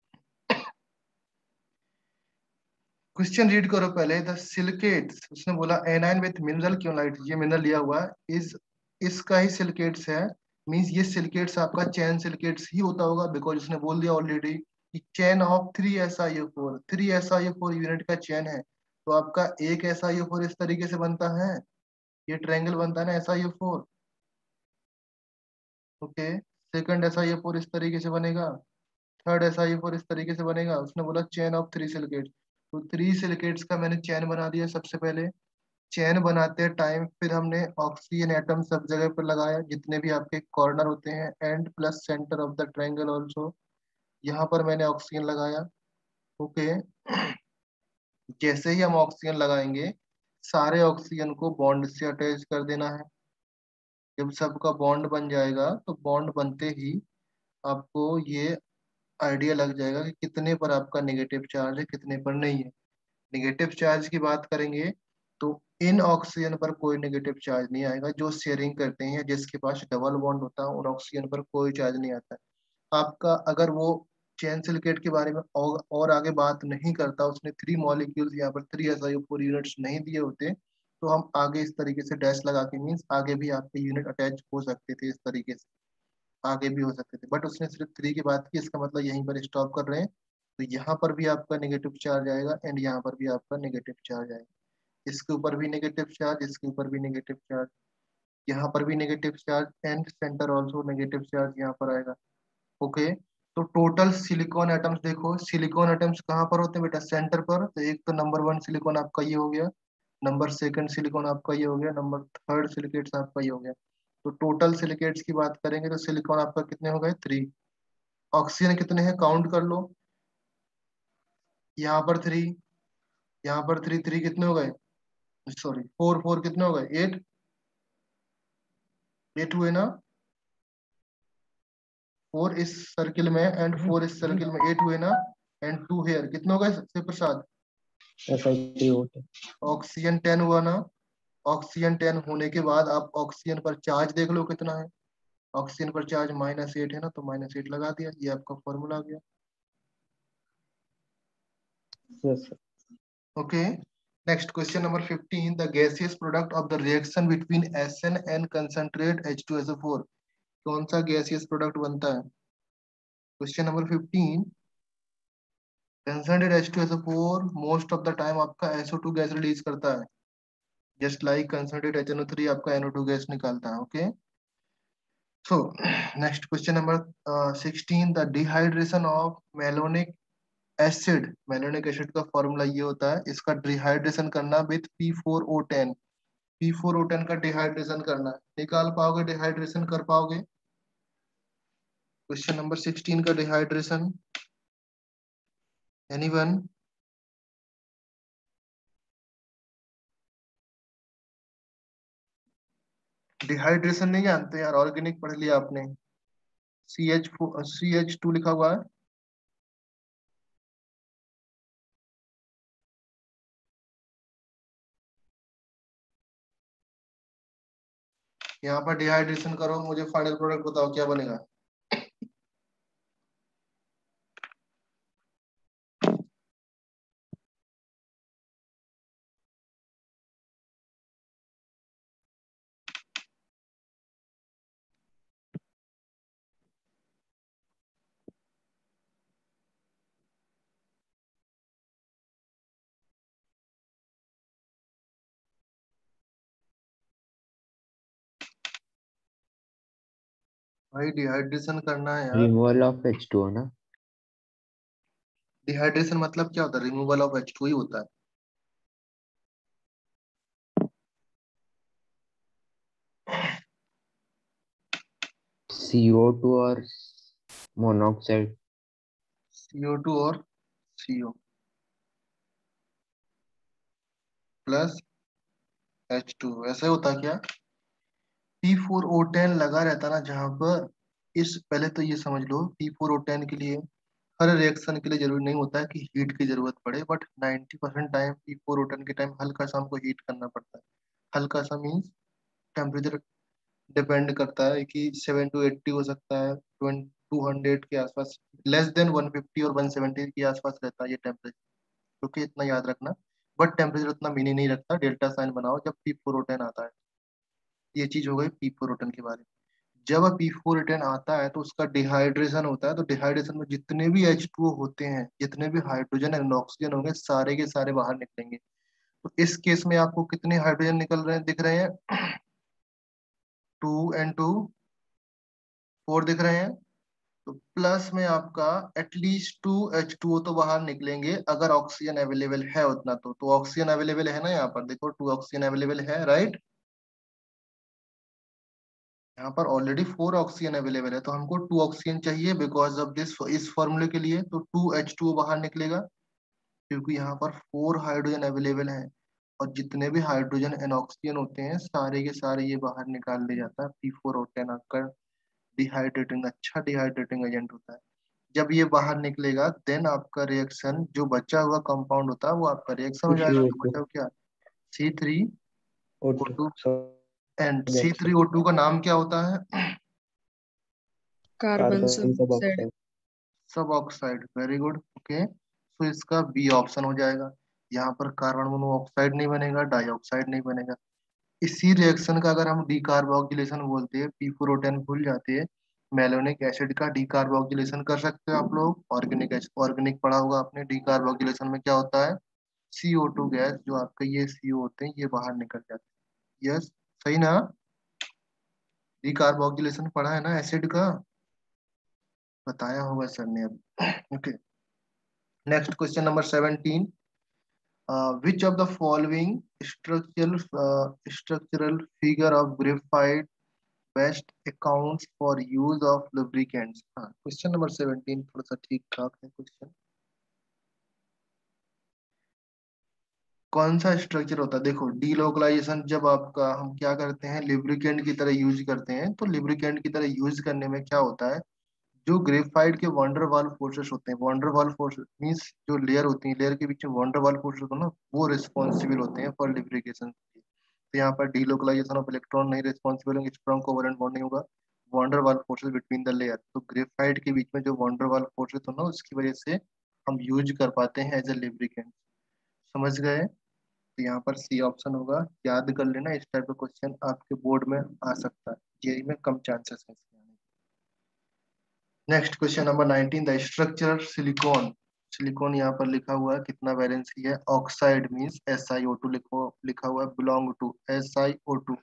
क्वेश्चन रीड करो पहले, द सिलिकेट्स, उसने बोला एनायन विथ मिनरल क्योलाइट, ये मिनरल लिया हुआ है, इज इसका ही सिलिकेट्स है, मींस ये सिलिकेट्स आपका चैन सिलिकेट्स ही होता होगा, बिकॉज उसने बोल दिया ऑलरेडी कि chain of 3 SiO4, 3 SiO4 unit का चैन है, तो आपका एक SiO4 इस तरीके से बनता है, ये ट्रायंगल बनता है ना SiO4। ओके, सेकंड SiO4 इस तरीके से बनेगा, थर्ड SiO4 इस तरीके से बनेगा। उसने बोला चेन ऑफ 3 सिलिकेट्स, तो 3 सिलिकेट्स का मैंने चैन बना दिया सबसे पहले। चैन बनाते टाइम फिर हमने ऑक्सीजन एटम सब जगह पर लगाया, जितने भी आपके कॉर्नर होते हैं, and plus centre of the triangle also, यहाँ पर मैंने ऑक्सीजन लगाया। ओके, जैसे ही हम ऑक्सीजन लगाएंगे, सारे ऑक्सीजन को बॉन्ड से अटैच कर देना है। जब सबका बॉन्ड बन जाएगा, तो बॉन्ड बनते ही आपको ये आइडिया लग जाएगा कि कितने पर आपका नेगेटिव चार्ज है, कितने पर नहीं है। नेगेटिव चार्ज की बात करेंगे तो इन ऑक्सीजन पर कोई नेगेटिव चार्ज नहीं आएगा, जो शेयरिंग करते हैं, जिसके पास डबल बॉन्ड होता है, उन ऑक्सीजन पर कोई चार्ज नहीं आता है आपका। अगर वो चेन सिलिकेट के बारे में और आगे बात नहीं करता, उसने 3 मॉलिक्यूल्स यहाँ पर 3 SiO4 यूनिट्स नहीं दिए होते, तो हम आगे इस तरीके से डैश लगा के, मीन्स आगे भी आपके यूनिट अटैच हो सकते थे, इस तरीके से आगे भी हो सकते थे, बट उसने सिर्फ 3 की बात की, इसका मतलब यहीं पर स्टॉप कर रहे हैं। तो यहाँ पर भी आपका नेगेटिव चार्ज आएगा एंड यहाँ पर भी आपका नेगेटिव चार्ज आएगा, इसके ऊपर भी नेगेटिव चार्ज, इसके ऊपर भी नेगेटिव चार्ज, यहाँ पर भी negative charge and centre also negative charge यहाँ पर आएगा। ओके, तो टोटल सिलिकॉन एटम्स देखो, सिलिकॉन एटम्स कहाँ पर होते हैं बेटा, सेंटर पर, तो एक तो नंबर 1 सिलिकॉन आपका ये हो गया, नंबर सेकंड सिलिकॉन आपका ये हो गया, नंबर थर्ड सिलिकेट्स आपका ये हो गया। तो टोटल सिलिकेट्स की बात करेंगे तो सिलिकॉन आपका कितने हो गए 3। ऑक्सीजन कितने हैं काउंट कर लो, यहाँ पर 3, यहाँ पर 3, 3 कितने हो गए, सॉरी 4, 4 कितने हो गए 8, 8 हुए ना, 4 इस सर्किल में एंड 4 इस सर्किल में, 8 हुए ना, एंड 2 हेयर कितने हो गए शिव प्रसाद, ऑक्सीजन 10 हुआ ना। ऑक्सीजन 10 होने के बाद आप ऑक्सीजन पर चार्ज देख लो कितना है, ऑक्सीजन पर चार्ज -8 है ना, तो -8 लगा दिया, ये आपका फॉर्मूला आ गया। Okay, next question number 15, the gaseous product of the reaction between SN and concentrate H2SO4, कौन सा गैसियस प्रोडक्ट बनता है। Question number 15, concentrate H2SO4 most of the time आपका SO2 गैस रिलीज करता है, जस्ट लाइक कंसंट्रेट HNO3 आपका NO2 gas निकालता है। Okay, so next question number 16, the dehydration of malonic acid, malonic acid का formula ये होता है, इसका डिहाइड्रेशन करना विथ P4O10, P4O10 का डिहाइड्रेशन करना है, निकाल पाओगे, डिहाइड्रेशन कर पाओगे। क्वेश्चन नंबर 16 का डिहाइड्रेशन, एनीवन, डिहाइड्रेशन नहीं जानते यार, ऑर्गेनिक पढ़ लिया आपने, CH2 लिखा हुआ है, यहाँ पर डिहाइड्रेशन करो, मुझे फाइनल प्रोडक्ट बताओ क्या बनेगा। भाई डिहाइड्रेशन करना है यार। रिमूवल ऑफ H2O ना। डिहाइड्रेशन मतलब क्या होता है, रिमूवल ऑफ H2 ही होता है। CO2 और मोनोऑक्साइड। CO2 और CO प्लस H2, ऐसे होता क्या, P4O10 लगा रहता ना जहां पर, इस पहले तो ये समझ लो P4O10 के लिए हर रिएक्शन के लिए जरूरी नहीं होता है कि हीट की जरूरत पड़े, बट 90% टाइम P4O10 के टाइम हल्का सा हमको हीट करना पड़ता है। हल्का सा मीन्स टेम्परेचर डिपेंड करता है कि 7 to 80 हो सकता है, 200 के आसपास, लेस देन 150 और 170 के आसपास रहता है ये टेम्परेचर, क्योंकि इतना याद रखना। बट टेम्परेचर उतना मीनिंग नहीं रखता, डेल्टा साइन बनाओ जब P4O10 आता है। ये चीज हो गई P4O10 के बारे में। जब P4O10 आता है तो उसका डिहाइड्रेशन होता है, तो डिहाइड्रेशन में जितने भी H2O होते हैं, जितने भी हाइड्रोजन एंड ऑक्सीजन होंगे, सारे के सारे बाहर निकलेंगे। तो इस केस में आपको कितने हाइड्रोजन निकल रहे हैं, दिख रहे हैं 2 and 2, 4 दिख रहे हैं। तो प्लस में आपका एटलीस्ट 2 H2O तो बाहर निकलेंगे, अगर ऑक्सीजन अवेलेबल है उतना, तो ऑक्सीजन अवेलेबल है ना, यहाँ पर देखो 2 ऑक्सीजन अवेलेबल है, राइट। यहाँ पर ऑलरेडी 4 ऑक्सीजन अवेलेबल है, तो हमको 2 ऑक्सीजन चाहिए बिकॉज ऑफ दिस, इस फॉर्मूले के लिए तो 2 H2O बाहर निकलेगा, क्योंकि यहाँ पर 4 हाइड्रोजन अवेलेबल है, और जितने भी हाइड्रोजन एंड ऑक्सीजन होते हैं सारे के सारे ये बाहर निकाल ले जाता है। P4O10 आकर डिहाइड्रेटिंग, अच्छा डिहाइड्रेटिंग एजेंट होता है। जब ये बाहर निकलेगा देन आपका रिएक्शन, जो बचा हुआ कंपाउंड होता है वो आपका रिएक्शन हो जाएगा। तो बचा क्या, C3O2, एंड C3O2 का नाम क्या होता है, कार्बन सब सब ऑक्साइड, वेरी गुड। ओके, तो इसका बी ऑप्शन हो जाएगा। यहाँ पर कार्बन मोनोऑक्साइड नहीं बनेगा, डाइऑक्साइड नहीं बनेगा। इसी रिएक्शन का अगर हम डीकार्बोक्सिलेशन बोलते हैं, P4O10 भूल जाते हैं, मेलोनिक एसिड का डीकार्बोक्सिलेशन कर सकते हो आप लोग। ऑर्गेनिक पढ़ा होगा आपने, डीकार्बोक्सिलेशन में क्या होता है, CO2 गैस, जो आपके ये CO होते हैं ये बाहर निकल जाते हैं। यस, सही ना, डीकार्बोक्सिलेशन पढ़ा है ना एसिड का, बताया होगा सर ने अब। Okay, next question number 17, Which of the following structural figure of graphite best accounts for use of lubricants? हाँ, क्वेश्चन नंबर 17 थोड़ा सा ठीक ठाक है क्वेश्चन। कौन सा स्ट्रक्चर होता है? देखो, डीलोकलाइजेशन जब आपका हम क्या करते हैं, लिब्रिकेंट की तरह यूज करते हैं, तो लिब्रिकेंट की तरह यूज करने में क्या होता है, जो ग्रेफाइट के वंडर वाल फोर्सेस होते हैं, वंडर वाल फोर्स मींस जो लेयर होती है, लेयर के बीच में वंडर वाल फोर्सेस होते हैं ना, वो रिस्पॉन्सिबल होते हैं फॉर लिब्रिकेशन। तो यहाँ पर डीलोकलाइजेशन ऑफ इलेक्ट्रॉन नहीं रिस्पॉन्सिबल होंगे, स्ट्रॉन्ग कोवलेंट बॉन्ड नहीं होगा, van der Waals forces between the layer. तो ग्रेफाइट के बीच में जो वंडर वाल फोर्सेस हो ना, उसकी वजह से हम यूज कर पाते हैं एज ए लिब्रिकेंट। समझ गए? तो यहाँ पर सी ऑप्शन होगा। याद कर लेना, इस टाइप का क्वेश्चन आपके बोर्ड में आ सकता है, जेई में कम चांसेस है इसके आने के। Next question number 19, the structure silicon. Silicon यहाँ पर लिखा हुआ है, कितना वैलेंसी है? ऑक्साइड मींस SiO2 लिखो, लिखा हुआ है, belong to SiO2।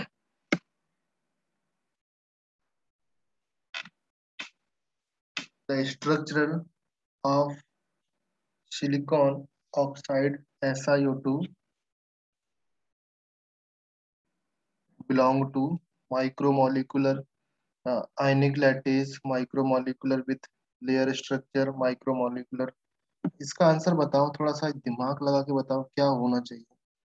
The structure of silicon oxide SiO2 belong to micromolecular ionic lattice, micromolecular with layer structure, micromolecular। इसका आंसर बताओ, थोड़ा सा दिमाग लगा के बताओ क्या होना चाहिए।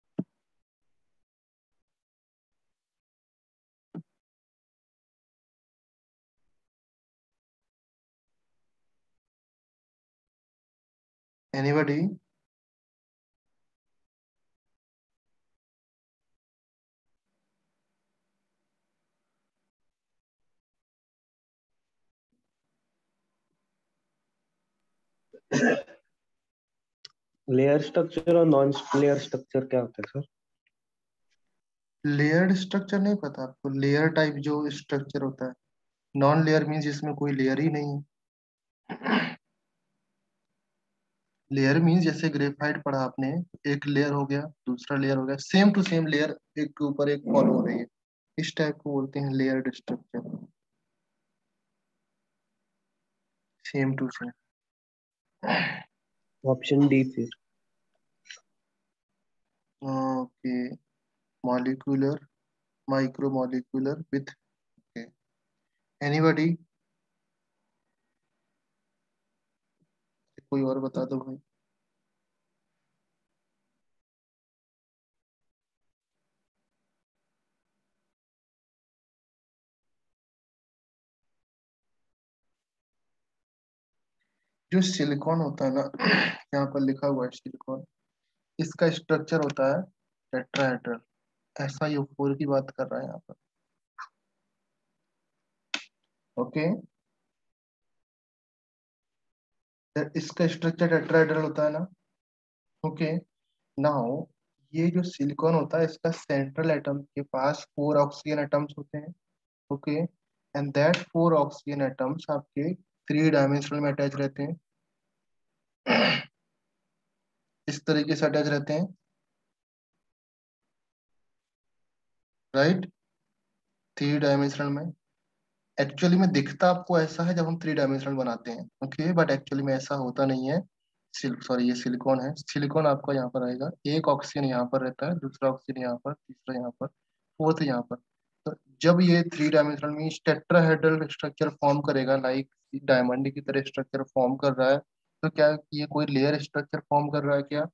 एनीबॉडी? लेयर स्ट्रक्चर और नॉन लेयर स्ट्रक्चर क्या होता है सर? लेयर्ड स्ट्रक्चर नहीं पता आपको? लेयर टाइप जो स्ट्रक्चर होता है, नॉन लेयर मीन्स जिसमें कोई लेयर ही नहीं है। लेयर मीन्स जैसे ग्रेफाइट पढ़ा आपने, एक लेयर हो गया, दूसरा लेयर हो गया, सेम टू सेम लेयर एक के ऊपर एक फॉलो हो रही है, इस टाइप को बोलते हैं layered structure, same to same. Option D फिर। Okay, molecular, micromolecular with, anybody? कोई और बता दो भाई। जो सिलिकॉन होता है ना, यहाँ पर लिखा हुआ है सिलिकॉन, इसका स्ट्रक्चर होता है टेट्राहेड्रल। ऐसा ये फोर की बात कर रहा है यहाँ पर। ओके, इसका स्ट्रक्चर टेट्राहेड्रल होता है ना। ओके, नाउ ये जो सिलिकॉन होता है, इसका सेंट्रल एटम के पास 4 ऑक्सीजन एटम्स होते हैं। Okay, and that 4 oxygen atoms आपके 3 डायमेंशनल में अटैच रहते हैं। इस तरीके से अटैच रहते हैं, राइट, 3 डायमेंशनल में। एक्चुअली में दिखता आपको ऐसा है जब हम 3 डायमेंशनल बनाते हैं, ओके, बट एक्चुअली में ऐसा होता नहीं है। सॉरी, ये सिलिकॉन है। सिलिकॉन आपका यहाँ पर आएगा, एक ऑक्सीजन यहाँ पर रहता है, दूसरा ऑक्सीजन यहाँ पर, तीसरा यहाँ पर, फोर्थ यहाँ पर। तो जब ये 3 डायमेंशनल में टेट्राहेड्रल स्ट्रक्चर फॉर्म करेगा, लाइक डायमंड की तरह स्ट्रक्चर फॉर्म कर रहा है, तो क्या ये कोई लेयर स्ट्रक्चर फॉर्म कर रहा है क्या?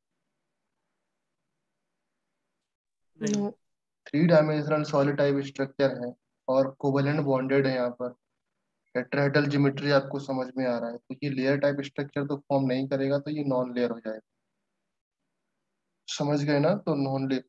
नहीं। No. 3 dimensional solid type structure है और कोवेलेंट बॉन्डेड है यहाँ पर। टेट्राहेड्रल ज्योमेट्री आपको समझ में आ रहा है, तो ये लेयर टाइप स्ट्रक्चर तो फॉर्म नहीं करेगा, तो ये नॉन लेयर हो जाएगा। समझ गए ना? तो नॉन लेयर,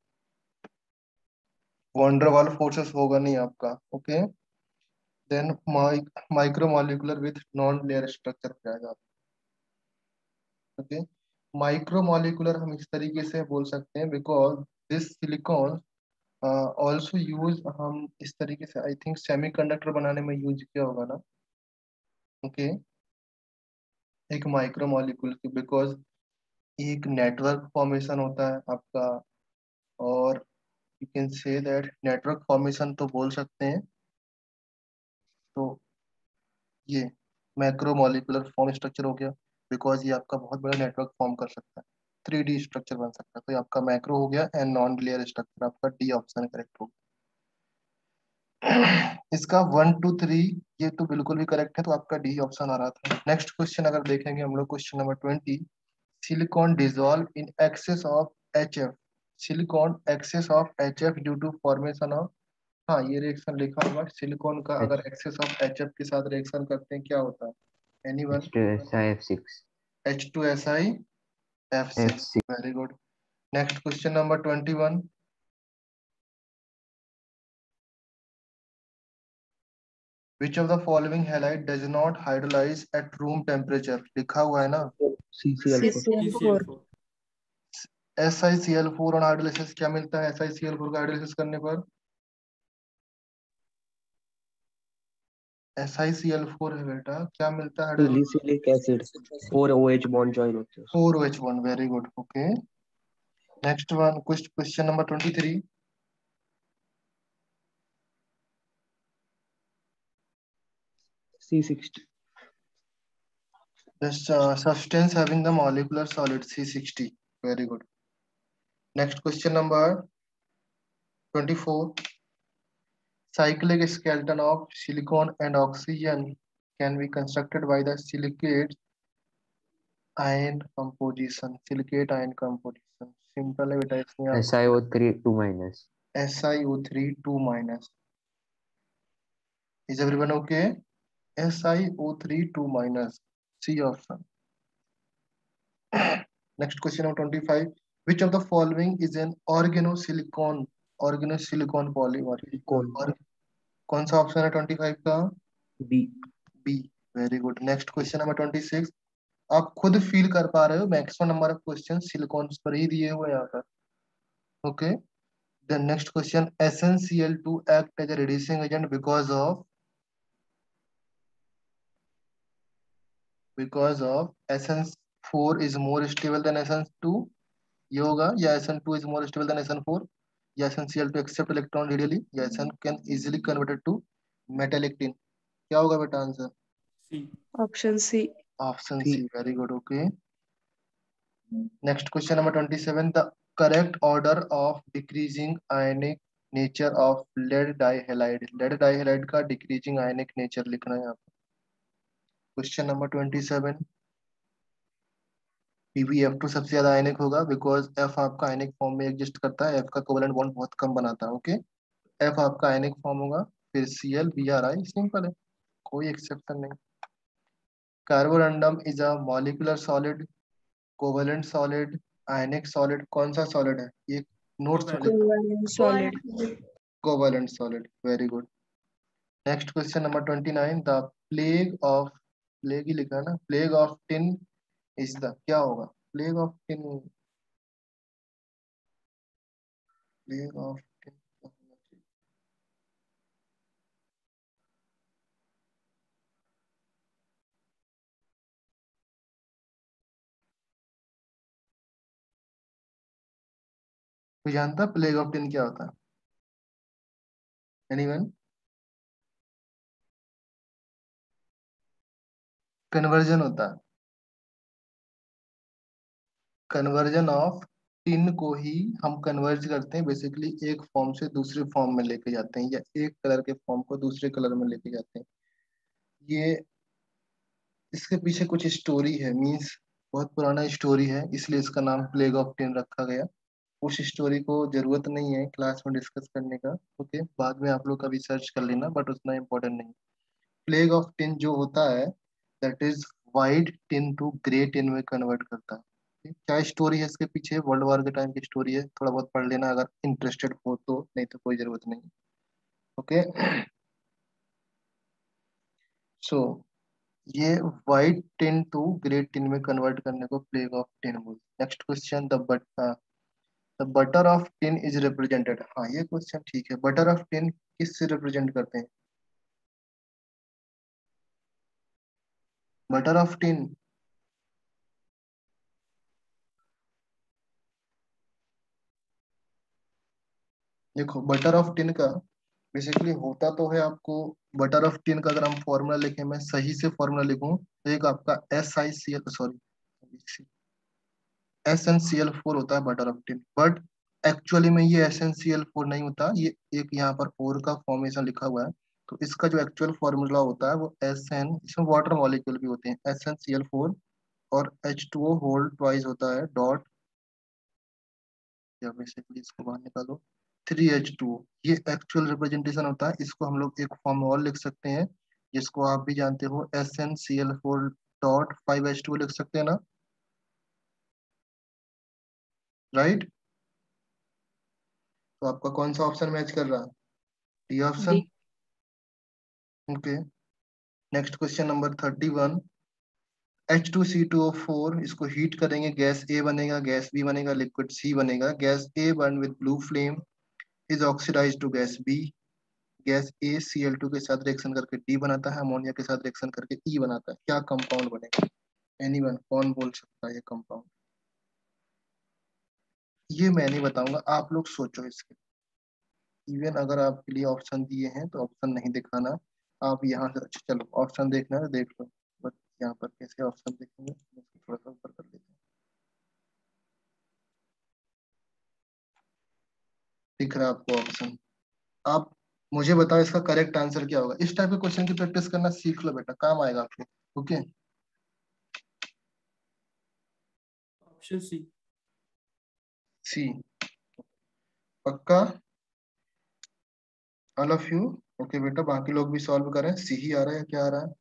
वंडरवाल फोर्सेस होगा नहीं आपका। Okay, then micromolecular with non layer structure हो जाएगा। ओके, माइक्रोमोलिकुलर हम इस तरीके से बोल सकते हैं because this silicon also use, हम इस तरीके से आई थिंक सेमीकंडक्टर बनाने में यूज किया होगा ना। ओके, एक माइक्रोमोलिकुल बिकॉज एक नेटवर्क फॉर्मेशन होता है आपका, और you can say that network formation तो बोल सकते हैं। तो ये मैक्रोमोलिकुलर फॉर्म स्ट्रक्चर हो गया बिकॉज ये आपका बहुत बड़ा नेटवर्क फॉर्म कर सकता है। 3D स्ट्रक्चर बन सकता है। तो ये आपका मैक्रो हो गया एंड नॉन लेयर स्ट्रक्चर, आपका डी ऑप्शन करेक्ट हो गया। इसका 1 2 3 ये तो बिल्कुल भी करेक्ट है, तो आपका डी ऑप्शन आ रहा था। नेक्स्ट क्वेश्चन अगर देखेंगे हम लोग, question number 20, silicon dissolve in excess of HF, silicon excess of HF due to formation of, हाँ ये रिएक्शन लिखा हुआ, सिलिकॉन का अगर एक्सेस ऑफ HF के साथ रिएक्शन करते हैं क्या होता है? Anyone? H2SiF6 H2SiF6, F6 very good. Next question number 21, which of the following halide does not hydrolyze at room temperature, लिखा हुआ है ना, CCl4। CCl4. CCl4. SiCl4 और हाइड्रोलाइसिस क्या मिलता है? SiCl4 का हाइड्रोलाइसिस करने पर SiCl4 है बेटा, क्या मिलता है hydrolysis? Silicic acid 4 OH bond join होते हैं उसमें। 4OH1, very good, okay. Next one, question number 23, C60 the substance having the molecular solid C60, very good. Next question number 24, cyclic skeleton of silicon and oxygen can be constructed by the silicate ion composition, silicate ion composition, simple है बेटा, इसमें आप SiO3 2-। SiO3 2-, is everyone okay? SiO3 2-, C option. Next question number 25, which of the following is an organosilicon polymer, कौन? और कौन सा option है 25 का? B। B, very good. Next question number 26, आप खुद फील कर पा रहे हो maximum number of question silicon पर ही दिए हुए यहाँ पर, okay. Then next question, SnCl2 act as a reducing agent because of SN4 is more stable than SN2, ये होगा, या SN2 is more stable than SN4, या SnCl2 accept electron readily, या SN can easily converted to metallic tin, क्या होगा बेटा आंसर? C. Option C. Option C। C, very good, okay. Next question number 27, the correct order of decreasing ionic nature of lead dihalide, lead dihalide का decreasing ionic nature लिखना है यहाँ पर। Question number 27, PbF2 सबसे ज्यादा आयनिक होगा बिकॉज F आपका ionic form में एग्जिस्ट करता है, F का कोवलेंट बॉन्ड बहुत कम बनाता है, ओके। F आपका आयनिक फॉर्म होगा, फिर Cl Bri, सिंपल है, कोई एक्सेप्शन नहीं। Carborundum is a molecular solid, covalent solid, ionic solid, कौन सा सॉलिड है ये? नोट्स में Covalent. लिखो, Covalent solid. Covalent solid, very good. Next question number 29, the plague of, plague ही लिखा है ना, plague of tin is the, क्या होगा? Plague of tin, plague of tin, कोई जानता प्लेग ऑफ टिन क्या होता है? एनीवन? कन्वर्जन होता है, कन्वर्जन ऑफ टिन को ही हम कन्वर्ज करते हैं, बेसिकली एक फॉर्म से दूसरे फॉर्म में लेके जाते हैं, या एक कलर के फॉर्म को दूसरे कलर में लेके जाते हैं। ये इसके पीछे कुछ स्टोरी है, मींस बहुत पुराना स्टोरी है, इसलिए इसका नाम प्लेग ऑफ टिन रखा गया। उस स्टोरी को जरूरत नहीं है क्लास में डिस्कस करने का, ओके, बाद में आप लोग कभी सर्च कर लेना, बट उतना इम्पोर्टेंट नहीं। प्लेग ऑफ टिन जो होता है, that is white tin to grey tin में कन्वर्ट करता है। ठीक? क्या स्टोरी है इसके पीछे? वर्ल्ड वॉर के टाइम की स्टोरी है, थोड़ा बहुत पढ़ लेना अगर इंटरेस्टेड हो तो, नहीं तो कोई जरूरत नहीं, ओके। सो ये white tin to grey tin में कन्वर्ट करने को प्लेग ऑफ टिन बोलते हैं। Next question, the butter of tin is represented, हाँ ये क्वेश्चन ठीक है, बटर ऑफ टिन किस से रिप्रेजेंट करते हैं? बटर ऑफ टिन, देखो बटर ऑफ टिन का बेसिकली होता तो है आपको, बटर ऑफ टिन का अगर हम फॉर्मूला लिखें, मैं सही से फॉर्मूला लिखूं तो एक आपका SiCl, सॉरी SnCl4 होता है butter of tin, but actually में ये SnCl4 नहीं होता, ये एक यहाँ पर और का फॉर्मेशन लिखा हुआ है। तो इसका जो एक्चुअल फॉर्मूला होता है वो SN, इसमें वाटर मॉलिक्यूल भी होते हैं, SnCl4 और H2O होल ट्वाइस होता है डॉट, या बेसिकली इसको बाहर निकालो, 3H2O। ये एक्चुअल रिप्रेजेंटेशन होता है, इसको हम लोग एक फॉर्म और लिख सकते हैं जिसको आप भी जानते हो, SnCl4 डॉट 5H2O लिख सकते हैं ना, राइट? तो आपका कौन सा ऑप्शन मैच कर रहा है? D option. D. Okay, next question number 31। H2C2O4, इसको हीट करेंगे, गैस A बनेगा, गैस B बनेगा, लिक्विड C बनेगा। Gas A burn with blue flame is oxidise to gas B। Gas A Cl2 के साथ रिएक्शन करके D बनाता है, अमोनिया के साथ रिएक्शन करके E बनाता है। क्या कंपाउंड बनेगा? एनीवन, कौन बोल सकता है ये कंपाउंड? ये मैं नहीं बताऊंगा, आप लोग सोचो इसके। इवन अगर आपके लिए ऑप्शन दिए हैं तो ऑप्शन नहीं दिखाना, आप यहाँ से, अच्छा चलो ऑप्शन देखना है देख लो, बट यहाँ पर कैसे ऑप्शन देखेंगे, इसको थोड़ा सा ऊपर कर लेते हैं। दिख रहा है आपको ऑप्शन? आप मुझे बताओ इसका करेक्ट आंसर क्या होगा। इस टाइप के क्वेश्चन की प्रैक्टिस करना सीख लो बेटा, काम आएगा आपको। Okay, option C. सी पक्का? All of you? ओके बेटा, बाकी लोग भी सॉल्व करें। सी ही आ रहा है, क्या आ रहा है?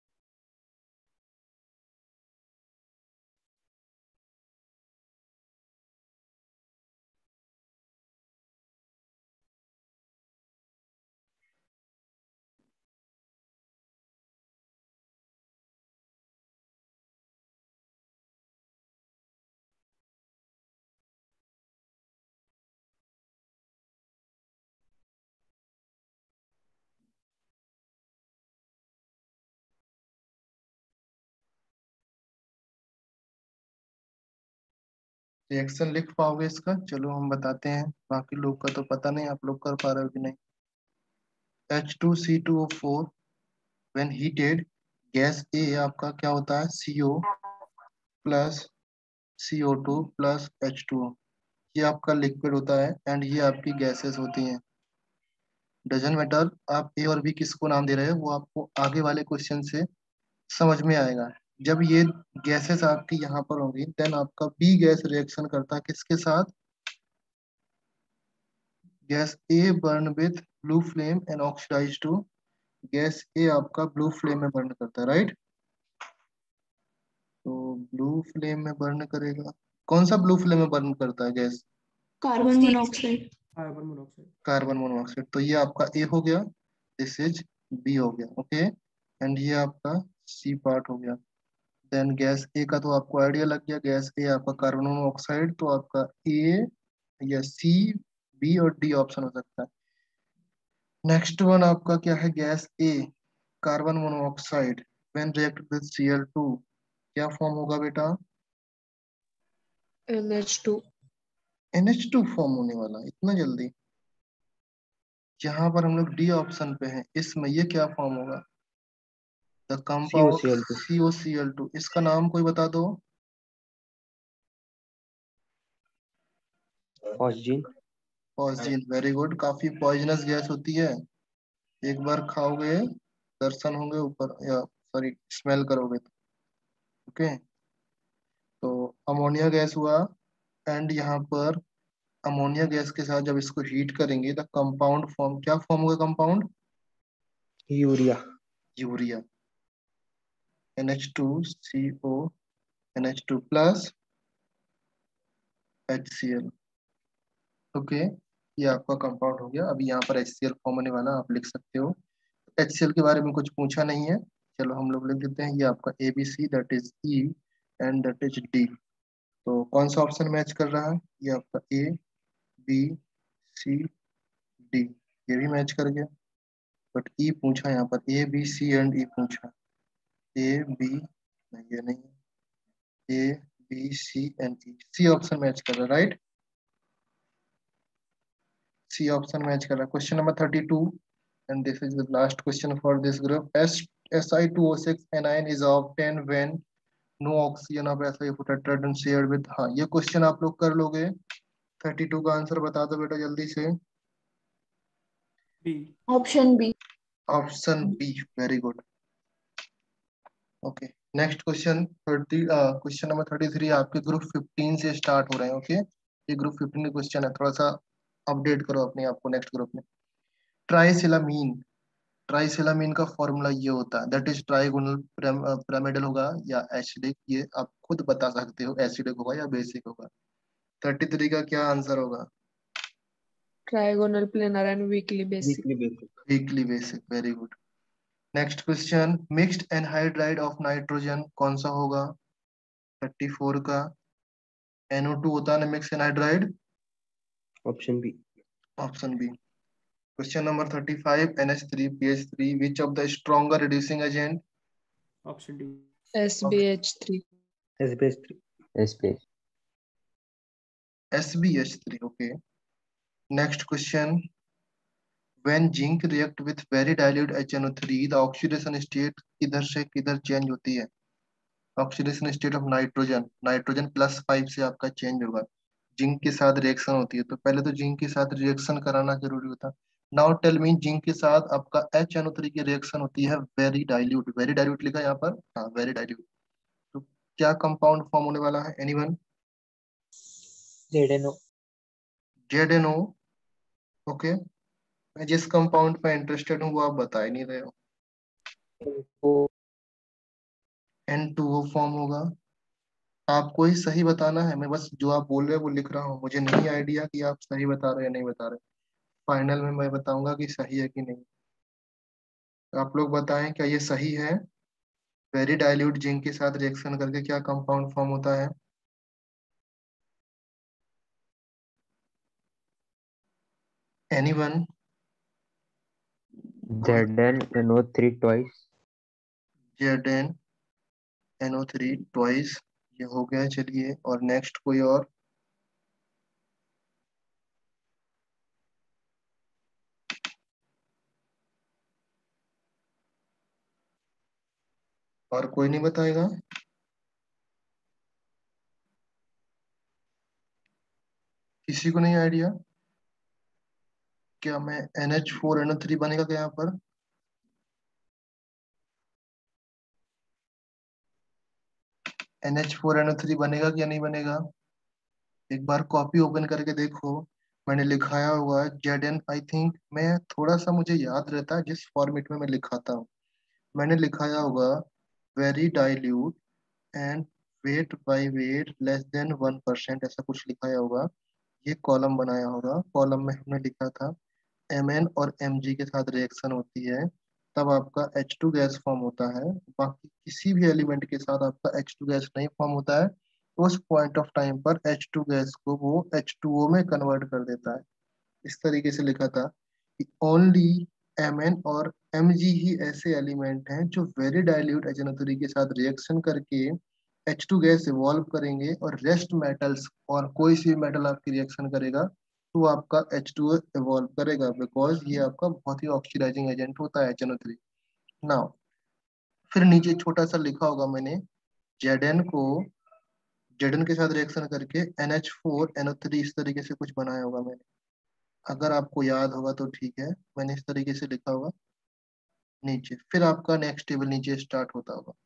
रिएक्शन लिख पाओगे इसका? चलो हम बताते हैं, बाकी लोग का तो पता नहीं आप लोग कर पा रहे हो कि नहीं। H2C2O4 when heated, gas A आपका क्या होता है? CO plus CO2 plus H2O। ये आपका लिक्विड होता है एंड ये आपकी गैसेस होती हैं। डजंट मैटर आप ए और बी किसको नाम दे रहे हो, वो आपको आगे वाले क्वेश्चन से समझ में आएगा। जब ये गैसेस आपकी यहाँ पर होंगी, देन आपका बी गैस रिएक्शन करता है किसके साथ? Gas A burn with blue flame and oxidise to, gas A आपका ब्लू फ्लेम में बर्न करता है, राइट? तो ब्लू फ्लेम में बर्न करेगा, कौन सा ब्लू फ्लेम में बर्न करता है gas? Carbon monoxide. Carbon monoxide. Carbon monoxide. तो ये आपका ए हो गया, दिस इज बी हो गया, ओके। एंड ये आपका सी पार्ट हो गया। देन गैस ए का तो आपको आइडिया लग गया, गैस ए आपका कार्बन मोनोऑक्साइड, तो आपका ए या सी, बी और डी ऑप्शन हो सकता है। नेक्स्ट वन आपका क्या है? Gas A carbon monoxide when react with Cl2, क्या फॉर्म होगा बेटा? NH2। NH2 फॉर्म होने वाला, इतना जल्दी? यहाँ पर हम लोग डी ऑप्शन पे हैं, इसमें ये क्या फॉर्म होगा? The compound COCl2। COCl2। इसका नाम कोई बता दो। फॉस्जीन। Poison, very good. काफी पॉइजनस गैस होती है, एक बार खाओगे दर्शन होंगे ऊपर, या सॉरी स्मेल करोगे तो। ओके, तो अमोनिया गैस हुआ, एंड यहाँ पर अमोनिया गैस के साथ जब इसको हीट करेंगे द कंपाउंड फॉर्म, क्या फॉर्म होगा compound? Urea. Urea, NH2CO NH2 plus HCl। Okay, ये आपका कंपाउंड हो गया। अभी यहाँ पर HCl फॉर्म होने वाला, आप लिख सकते हो। HCl के बारे में कुछ पूछा नहीं है, चलो हम लोग लिख देते हैं। ये आपका ABC, that is E and that is D। तो कौन सा ऑप्शन मैच कर रहा है? ये आपका ABCD, ये भी मैच कर गया। बट E पूछा यहाँ पर, ABC एंड E पूछा। AB नहीं, ये नहीं, ABC and E, C option match कर रहा है, राइट? सी ऑप्शन मैच कर रहा है। Question number 32 and this is the last question for this group. Si2O6 anion is obtained when no oxygen of S I shared with, हाँ ये question आप लोग कर लोगे। 32 का आंसर बता दो बेटा जल्दी से। B. Option B. Option B, very good. Okay, next question 30, question number 33 आपके ग्रुप 15 से स्टार्ट हो रहे हैं। ओके, ये ग्रुप 15 के क्वेश्चन है, थोड़ा सा अपडेट करो अपने आप को नेक्स्ट ग्रुप में। ट्राइसिलामीन, ट्राइसिलामीन का फॉर्मूला ये होता है, दैट इज ट्राइगोनल पिरामिडल होगा या एसिडिक, ये आप खुद बता सकते हो, एसिडिक होगा या बेसिक होगा। 33 का क्या आंसर होगा? Trigonal planar and weakly basic. Weakly basic. Weakly basic, very good. Next question, mixed anhydride of nitrogen कौन सा होगा? 34 का NO2 होता है ना mix anhydride, option B. Option B. Question number 35, NH3PH3 which of the stronger reducing agent? Option D. SbH3। SbH3। SPH. SbH3, ओके। Next question, when zinc react with very dilute HNO3 the oxidation state किधर से किधर change होती है? Oxidation state of nitrogen, nitrogen +5 से आपका change होगा, zinc के साथ रिएक्शन होती है, तो पहले तो जिंक के साथ रिएक्शन कराना जरूरी होता है। नाउ टेल मी, जिंक के साथ आपका HNO3 की रिएक्शन होती है वेरी डाइल्यूट, वेरी डाइल्यूट लिखा है यहाँ पर, हाँ वेरी डाइल्यूट। तो क्या कंपाउंड फॉर्म होने वाला है? एनीवन? ZNO। ZNO, okay. मैं जिस कंपाउंड पे इंटरेस्टेड हूँ वो आप बता ही नहीं रहे हो। N2O फॉर्म होगा, आपको ही सही बताना है, मैं बस जो आप बोल रहे हो वो लिख रहा हूँ, मुझे नहीं आइडिया कि आप सही बता रहे हो या नहीं बता रहे। फाइनल में मैं बताऊंगा कि सही है कि नहीं। तो आप लोग बताएं क्या ये सही है? वेरी डाइल्यूट जिंक के साथ रिएक्शन करके क्या कंपाउंड फॉर्म होता है? Anyone? ZnNO3 twice. ZnNO3 twice, ये हो गया। चलिए, और नेक्स्ट कोई और? और कोई नहीं बताएगा? किसी को नहीं आइडिया? क्या मैं NH4NO3 बनेगा क्या यहाँ पर? NH4NO3 बनेगा क्या नहीं बनेगा? एक बार कॉपी ओपन करके देखो, मैंने लिखाया हुआ Zn, आई थिंक मैं थोड़ा सा मुझे याद रहता है जिस फॉर्मेट में मैं लिखाता हूँ। मैंने लिखाया होगा very dilute and weight by weight <1%, ऐसा कुछ लिखाया होगा। ये कॉलम बनाया होगा, कॉलम में हमने लिखा था Mn और Mg के साथ रिएक्शन होती है तब आपका H2 गैस फॉर्म होता है। बाकी किसी भी एलिमेंट के साथ आपका H2 गैस नहीं फॉर्म होता है, तो उस पॉइंट ऑफ टाइम पर H2 गैस को वो H2O में कन्वर्ट कर देता है। इस तरीके से लिखा था कि ओनली Mn और Mg ही ऐसे एलिमेंट हैं जो वेरी डाइल्यूट HNO3 के साथ रिएक्शन करके H2 गैस इवॉल्व करेंगे, और रेस्ट मेटल्स और कोई सी मेटल आपकी रिएक्शन करेगा तो वो आपका H2O इवॉल्व करेगा, बिकॉज ये आपका बहुत ही ऑक्सीडाइजिंग एजेंट होता है HNO3। नाउ फिर नीचे छोटा सा लिखा होगा मैंने, Zn को Zn के साथ रिएक्शन करके NH4NO3 इस तरीके से कुछ बनाया होगा मैंने, अगर आपको याद होगा तो ठीक है, मैंने इस तरीके से लिखा होगा नीचे। फिर आपका नेक्स्ट टेबल नीचे स्टार्ट होता होगा।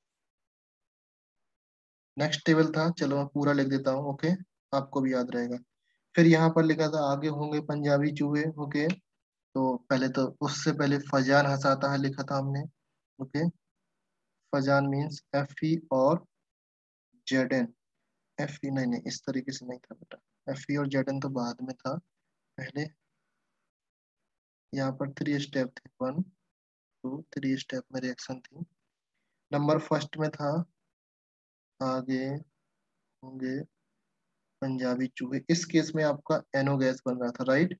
नेक्स्ट टेबल था, चलो मैं पूरा लिख देता हूँ, ओके, आपको भी याद रहेगा। फिर यहाँ पर लिखा था आगे होंगे पंजाबी चूहे, ओके। तो पहले तो उससे पहले फजान हंसाता है लिखा था हमने, ओके। फजान मीन्स Fe और Zn। Fe नहीं नहीं, इस तरीके से नहीं था बेटा, Fe और Zn तो बाद में था, पहले यहाँ पर 3 स्टेप थे, 1 2 3 स्टेप में रिएक्शन थी। नंबर फर्स्ट में था आगे होंगे पंजाबी चूहे, इस केस में आपका NO गैस बन रहा था, right,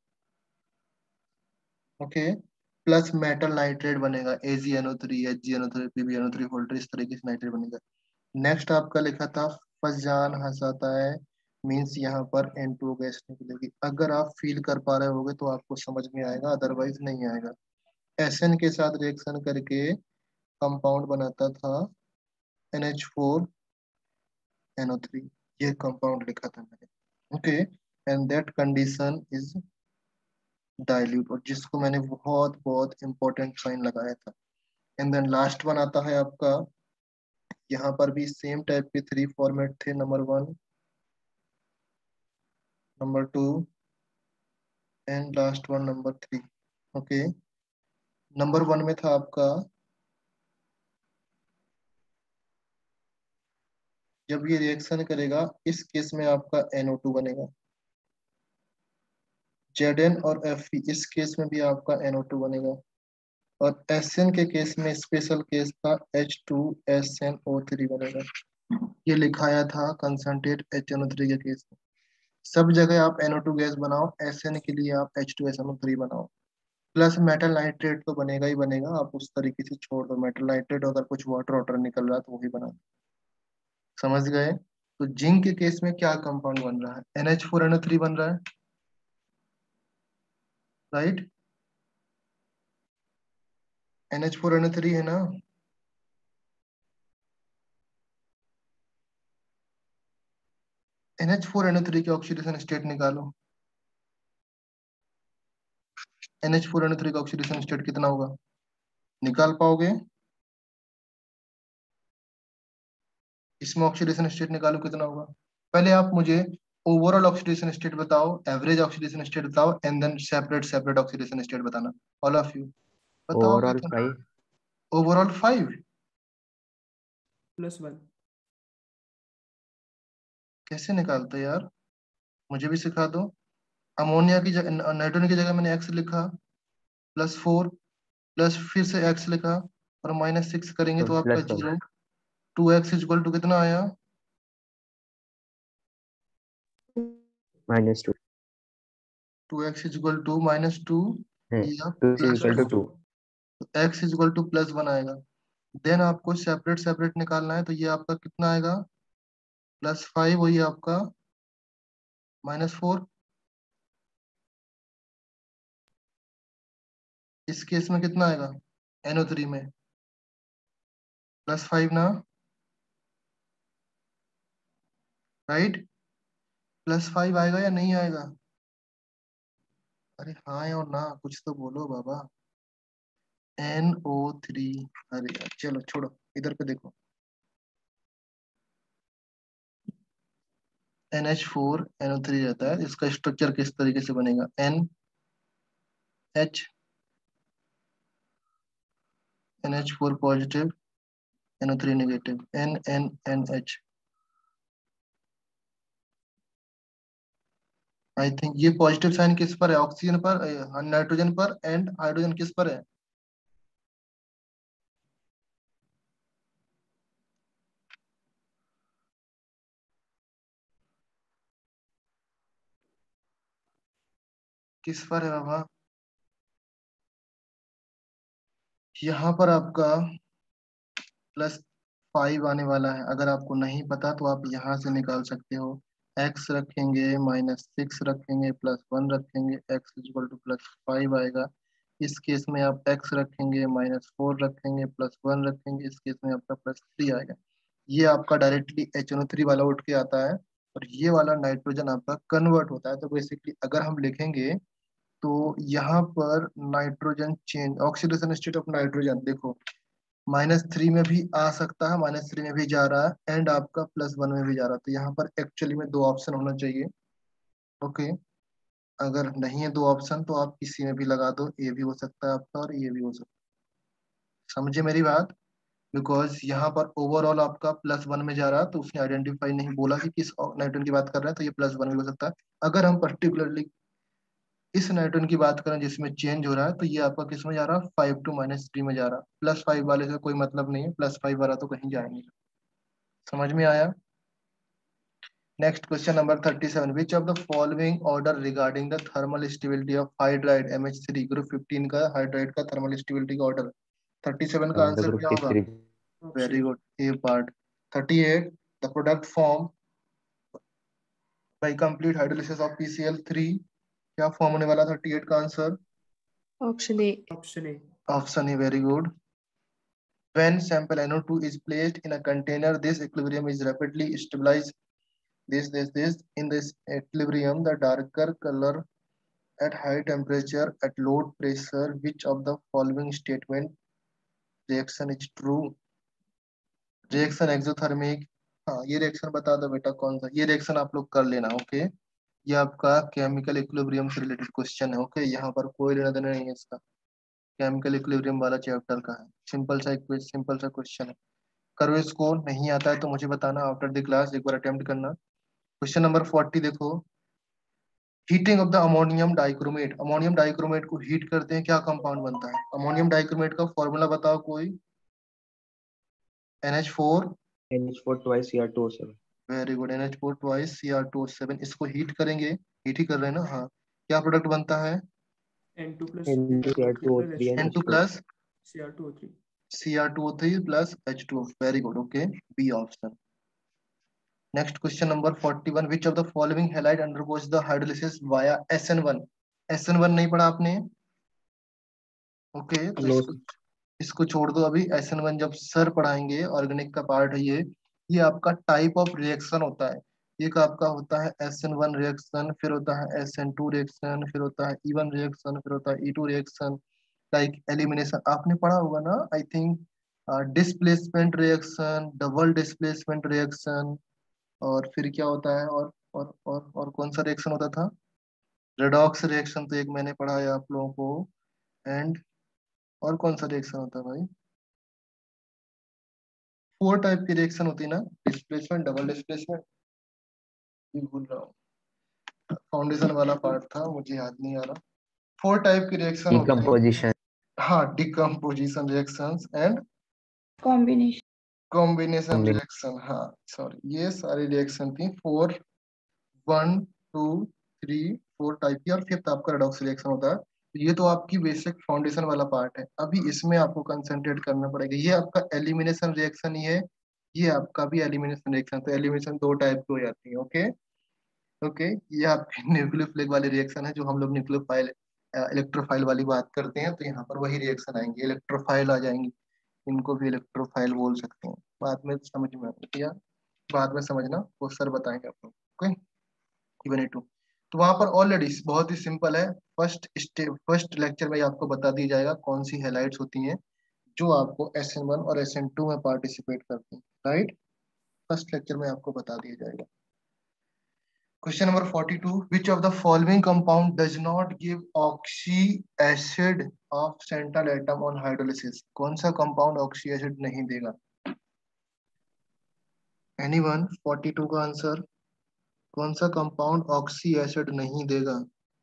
okay. Plus metal nitrate बनेगा AgNO3 HgNO3 PbNO3 होल्डर, इस तरीके से नाइट्रेट बनेगा। नेक्स्ट आपका लिखा था फजान हंसाता है, मीन्स यहाँ पर N2O गैस निकलेगी। अगर आप फील कर पा रहे होगे तो आपको समझ में आएगा, अदरवाइज नहीं आएगा। Sn के साथ रिएक्शन करके कंपाउंड बनाता था NH4 NO3, ये कंपाउंड लिखा था मैंने, okay. And that condition is dilute, और जिसको मैंने बहुत बहुत इंपॉर्टेंट साइन लगाया था। एंड देन लास्ट वन आता है आपका, यहाँ पर भी सेम टाइप के 3 फॉर्मेट थे, number 1, number 2 and last one number 3, okay. Number 1 में था आपका, जब ये रिएक्शन करेगा इस केस में आपका NO2 बनेगा। Zn और Fe इस केस में भी आपका NO2 बनेगा, और Sn के केस में स्पेशल केस था H2SnO3 बनेगा। ये लिखाया था कंसंट्रेट HNO3 के केस में। सब जगह आप NO2 गैस बनाओ, Sn के लिए आप H2SnO3 बनाओ। प्लस मेटल नाइट्रेट तो बनेगा ही बनेगा, आप उस तरीके से छोड़ दो मेटल नाइट्रेट, अगर कुछ वाटर वाटर निकल रहा है तो वही बना दो। समझ गए? तो जिंक के केस में क्या कंपाउंड बन रहा है? NH4NO3 बन रहा है, राइट? NH4NO3 है ना? NH4NO3 के ऑक्सीडेशन स्टेट निकालो। NH4NO3 का ऑक्सीडेशन स्टेट कितना होगा? निकाल पाओगे? इसमें ऑक्सीडेशन स्टेट निकालो कितना होगा। पहले आप मुझे ओवरऑल ऑक्सीडेशन स्टेट बताओ, एवरेज ऑक्सीडेशन स्टेट बताओ, and then separate separate oxidation state बताना, ऑल ऑफ यू बताओ ओवरऑल कितना। 5, ओवरऑल 5 +1। कैसे निकालते यार, मुझे भी सिखा दो। अमोनिया की जगह, नाइट्रोजन की जगह मैंने एक्स लिखा, +4, प्लस फिर से एक्स लिखा, और -6 करेंगे तो तो आपका +1, 0। 2x इक्वल टू कितना आया? -2, 2x इक्वल टू -2 है या 2 is equal to +1, 2, x equal to +1 आएगा। देन आपको सेपरेट सेपरेट निकालना है, तो ये आपका कितना आएगा? +5, वही आपका -4। इस केस में कितना आएगा NO3 में? +5 ना, राइट? +5 आएगा या नहीं आएगा? अरे हाँ या ना, कुछ तो बोलो बाबा। NO3, अरे यार चलो छोड़ो, इधर पे देखो। NH4NO3 रहता है, इसका स्ट्रक्चर किस तरीके से बनेगा? NH4 positive, NO3 negative, NNNH। I think ये पॉजिटिव साइन किस पर है? ऑक्सीजन पर, नाइट्रोजन पर, एंड हाइड्रोजन किस पर है? किस पर है बाबा? यहाँ पर आपका +5 आने वाला है। अगर आपको नहीं पता तो आप यहाँ से निकाल सकते हो। x रखेंगे, -6 रखेंगे, +1 रखेंगे, x इक्वल टू +5 आएगा। इस केस में आप x रखेंगे, -4 रखेंगे, +1 रखेंगे, इस केस में आपका +3 आएगा। ये आपका डायरेक्टली HNO3 वाला उठ के आता है, और ये वाला नाइट्रोजन आपका कन्वर्ट होता है। तो बेसिकली अगर हम लिखेंगे तो यहाँ पर nitrogen change, oxidation state of nitrogen देखो, -3 में भी आ सकता है, -3 में भी जा रहा है, एंड आपका +1 में भी जा रहा है। तो यहाँ पर एक्चुअली में 2 ऑप्शन होना चाहिए, ओके। अगर नहीं है 2 ऑप्शन तो आप किसी में भी लगा दो, ए भी हो सकता है आपका और ये भी हो सकता है। समझे मेरी बात? बिकॉज यहाँ पर ओवरऑल आपका +1 में जा रहा है, तो उसने आइडेंटिफाई नहीं बोला कि किस नाइट्रोजन की बात कर रहा है, तो ये +1 भी हो सकता है। अगर हम पर्टिकुलरली इस नाइट्रोजन की बात करें जिसमें चेंज हो रहा है, तो ये आपका किस में जा रहा है? 5 to -3 में जा रहा है। +5 वाले से कोई मतलब नहीं है, +5 वाला तो कहीं जाएंगे। समझ में आया? Next question number 37, which of the following order regarding the thermal stability of hydride MH3 group 15 का हाइड्राइड का थर्मल स्टेबिलिटी का ऑर्डर? 37 का the आंसर group क्या is होगा? 3, very option good, A part. 38, the product form by complete hydrolysis of PCl3, क्या form होने वाला? 38 का answer Option A. Option A. Option A, very good. When sample NO2 is placed in a container, this equilibrium is rapidly stabilized. This in this equilibrium, the darker color at high temperature at low pressure. Which of the following statement reaction is true? Reaction exothermic, हाँ ये reaction बता दो बेटा कौन सा, ये reaction आप लोग कर लेना। ओके, ये आपका केमिकल इक्विलिब्रियम से रिलेटेड क्वेश्चन है। ओके, यहाँ पर कोई लेना देना नहीं है इसका, केमिकल इक्विलिब्रियम वाला चैप्टर का है। सिंपल सा क्वेश्चन है। करो इसको, नहीं आता है तो मुझे बताना आफ्टर द क्लास, एक बार अटेम्प्ट करना। क्वेश्चन नंबर 40 देखो, heating of the ammonium dichromate. Ammonium dichromate को हीट करते हैं, क्या कंपाउंड बनता है? अमोनियम डाइक्रोमेट का फॉर्मूला बताओ कोई। NH4, NH4 twice Cr2O7। Very good, NH4 twice Cr2O7। इसको हीट करेंगे, हीट ही कर रहे हैं ना, हाँ। क्या प्रोडक्ट बनता है? N2 plus Cr2O3 and N2 H2O। Plus Cr2O3। Cr2O3 plus H2O। Very good, okay, B option. Next question number 41, which of the following halide undergoes the hydrolysis via SN1। SN1 नहीं पढ़ा आपने? Okay, तो no इसको छोड़ दो अभी। SN1 जब sir पढ़ाएंगे, ऑर्गेनिक का पार्ट है ये आपका टाइप ऑफ रिएक्शन होता है। एक आपका होता है SN1 रिएक्शन, फिर होता है SN2 रिएक्शन, फिर होता है E1 रिएक्शन, फिर होता है E2 रिएक्शन। लाइक एलिमिनेशन आपने पढ़ा होगा ना, I think, displacement reaction, double displacement reaction, और फिर क्या होता है, और कौन सा रिएक्शन होता था? रेडॉक्स रिएक्शन तो एक मैंने पढ़ाया आप लोगों को। एंड और कौन सा रिएक्शन होता है भाई? 4 टाइप की रिएक्शन होती है ना, डिस्प्लेसमेंट, डबल डिस्प्लेसमेंट, ये भूल रहा हूँ, फाउंडेशन वाला पार्ट था, मुझे याद नहीं आ रहा। 4 टाइप की रिएक्शन होती है। decomposition, हाँ, decomposition reactions and combination. Combination combination, reaction. हाँ सॉरी, ये सारी रिएक्शन थी 4, 1 2 3 4 टाइप की, और 5th आपका रेडॉक्स रिएक्शन होता है। तो ये तो आपकी बेसिक फाउंडेशन वाला पार्ट है। अभी इसमें आपको कंसंट्रेट करना पड़ेगा। ये आपका एलिमिनेशन रिएक्शन ही है, ये आपका भी एलिमिनेशन रिएक्शन। तो एलिमिनेशन 2 टाइप की हो जाती है। ओके ओके, ये आपकी न्यूक्लियोफिलिक वाली रिएक्शन है, जो हम लोग न्यूक्लियोफाइल इलेक्ट्रोफाइल वाली बात करते हैं, तो यहाँ पर वही रिएक्शन आएंगे, इलेक्ट्रोफाइल आ जाएंगी। इनको भी इलेक्ट्रोफाइल बोल सकते हैं, बाद में समझ में आएगा, बाद में समझना, वो सर बताएंगे आप लोग। ओके, इवन टू, तो वहां पर ऑलरेडी बहुत ही सिंपल है। फर्स्ट लेक्चर में आपको बता दिया जाएगा कौन सी हेलाइट्स होती हैं जो आपको SN1 और SN2 में पार्टिसिपेट करती हैं, राइट। फर्स्ट लेक्चर में आपको बता दिया जाएगा। Question number 42, which of the following compound does not give oxy acid of central atom on hydrolysis. कौन सा कंपाउंड ऑक्सी एसिड नहीं देगा? एनीवन? 42 का आंसर, कौन सा कंपाउंड ऑक्सी एसिड नहीं देगा?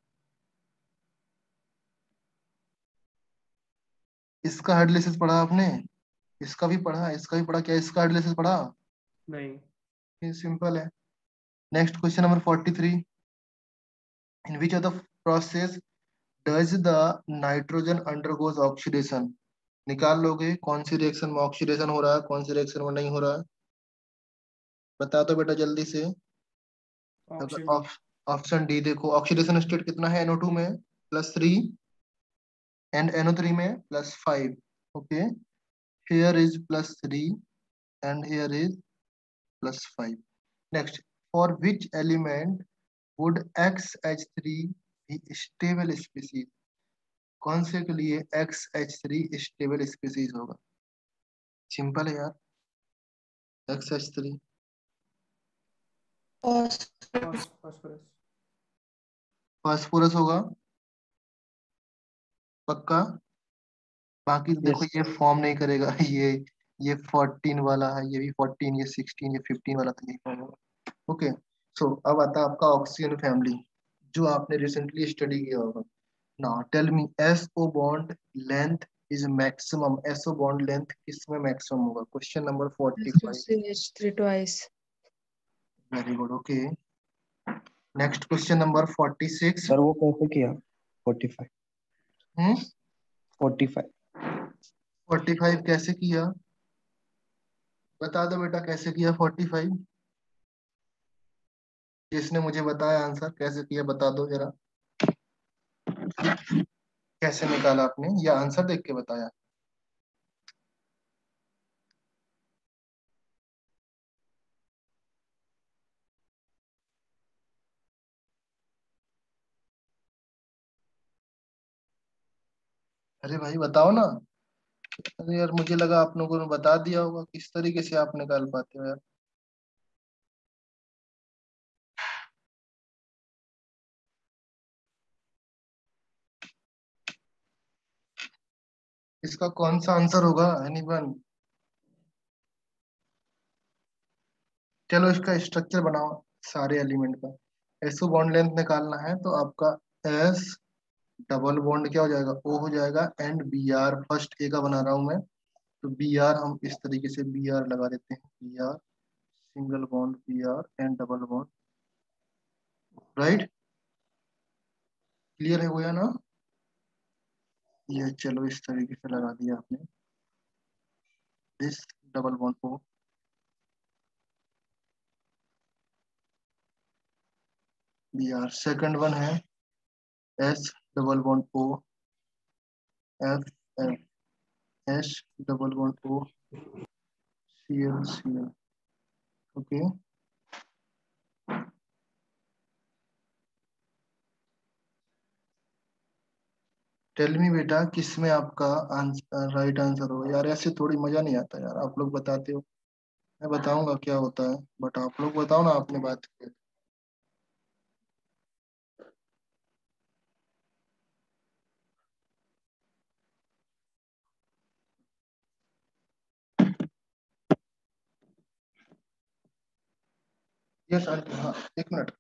इसका हाइड्रोलिसिस पढ़ा आपने? इसका भी पढ़ा, इसका भी पढ़ा, क्या इसका हाइड्रोलिसिस पढ़ा? नहीं। ये सिंपल है। Next question number 43, in which of the process does the nitrogen undergoes oxidation. निकाल लोगे कौन सी रिएक्शन में ऑक्सीडेशन हो रहा है, कौन सी रिएक्शन में नहीं हो रहा है, बता दो बेटा जल्दी से। ऑप्शन अगर डी। ऑप्शन डी देखो, ऑक्सीडेशन स्टेट कितना है NO2 में? +3, एंड NO3 में +5। Okay, here is +3 and here is +5। next, for which element would XH3 be stable species? कौन से के लिए XH3 स्टेबल स्पीसीज होगा? सिंपल है यार, XH3 फास्फोरस। फास्फोरस होगा, पक्का। बाकी देखो यस ये फॉर्म नहीं करेगा ये 14 वाला है, ये भी 14, ये 16, ये 15 वाला तो नहीं फॉर्म होगा। ओके, सो अब आता है आपका ऑक्सीजन फैमिली, जो आपने रिसेंटली स्टडी किया होगा। Now tell me, SO bond length is maximum, SO bond length किसमें मैक्सिमम होगा? Question number 45। SOCH3 twice। Very good, okay. Next question number 46। Sir, वो कैसे किया? 45 हम्म 45 45 कैसे किया? बता दो बेटा कैसे किया 45? जिसने मुझे बताया आंसर कैसे किया बता दो जरा, कैसे निकाला आपने, या आंसर देख के बताया? अरे भाई बताओ ना। अरे यार मुझे लगा आप लोगों ने बता दिया होगा, किस तरीके से आप निकाल पाते हो यार। इसका कौन सा आंसर होगा एनीवन? चलो इसका स्ट्रक्चर बनाओ सारे एलिमेंट का। एसओ बॉन्ड लेंथ निकालना है तो आपका एस डबल बॉन्ड क्या हो जाएगा, ओ हो जाएगा, and B R, first A का बना रहा हूं मैं, तो बी आर हम इस तरीके से बी आर लगा देते हैं, B R single bond B R and double bond. Right, clear है हुआ ना? ये चलो इस तरीके से लगा दिया आपने, this double bond O, B R. Second one है S double bond O, F F, S double bond O, C L C L. Okay, tell me बेटा किसमें आपका आंसर, राइट आंसर होगा यार। ऐसे थोड़ी मजा नहीं आता यार, आप लोग बताते हो, मैं बताऊंगा क्या होता है, बट आप लोग बताओ ना, आपने बात की। यस आंटी, हाँ, एक मिनट।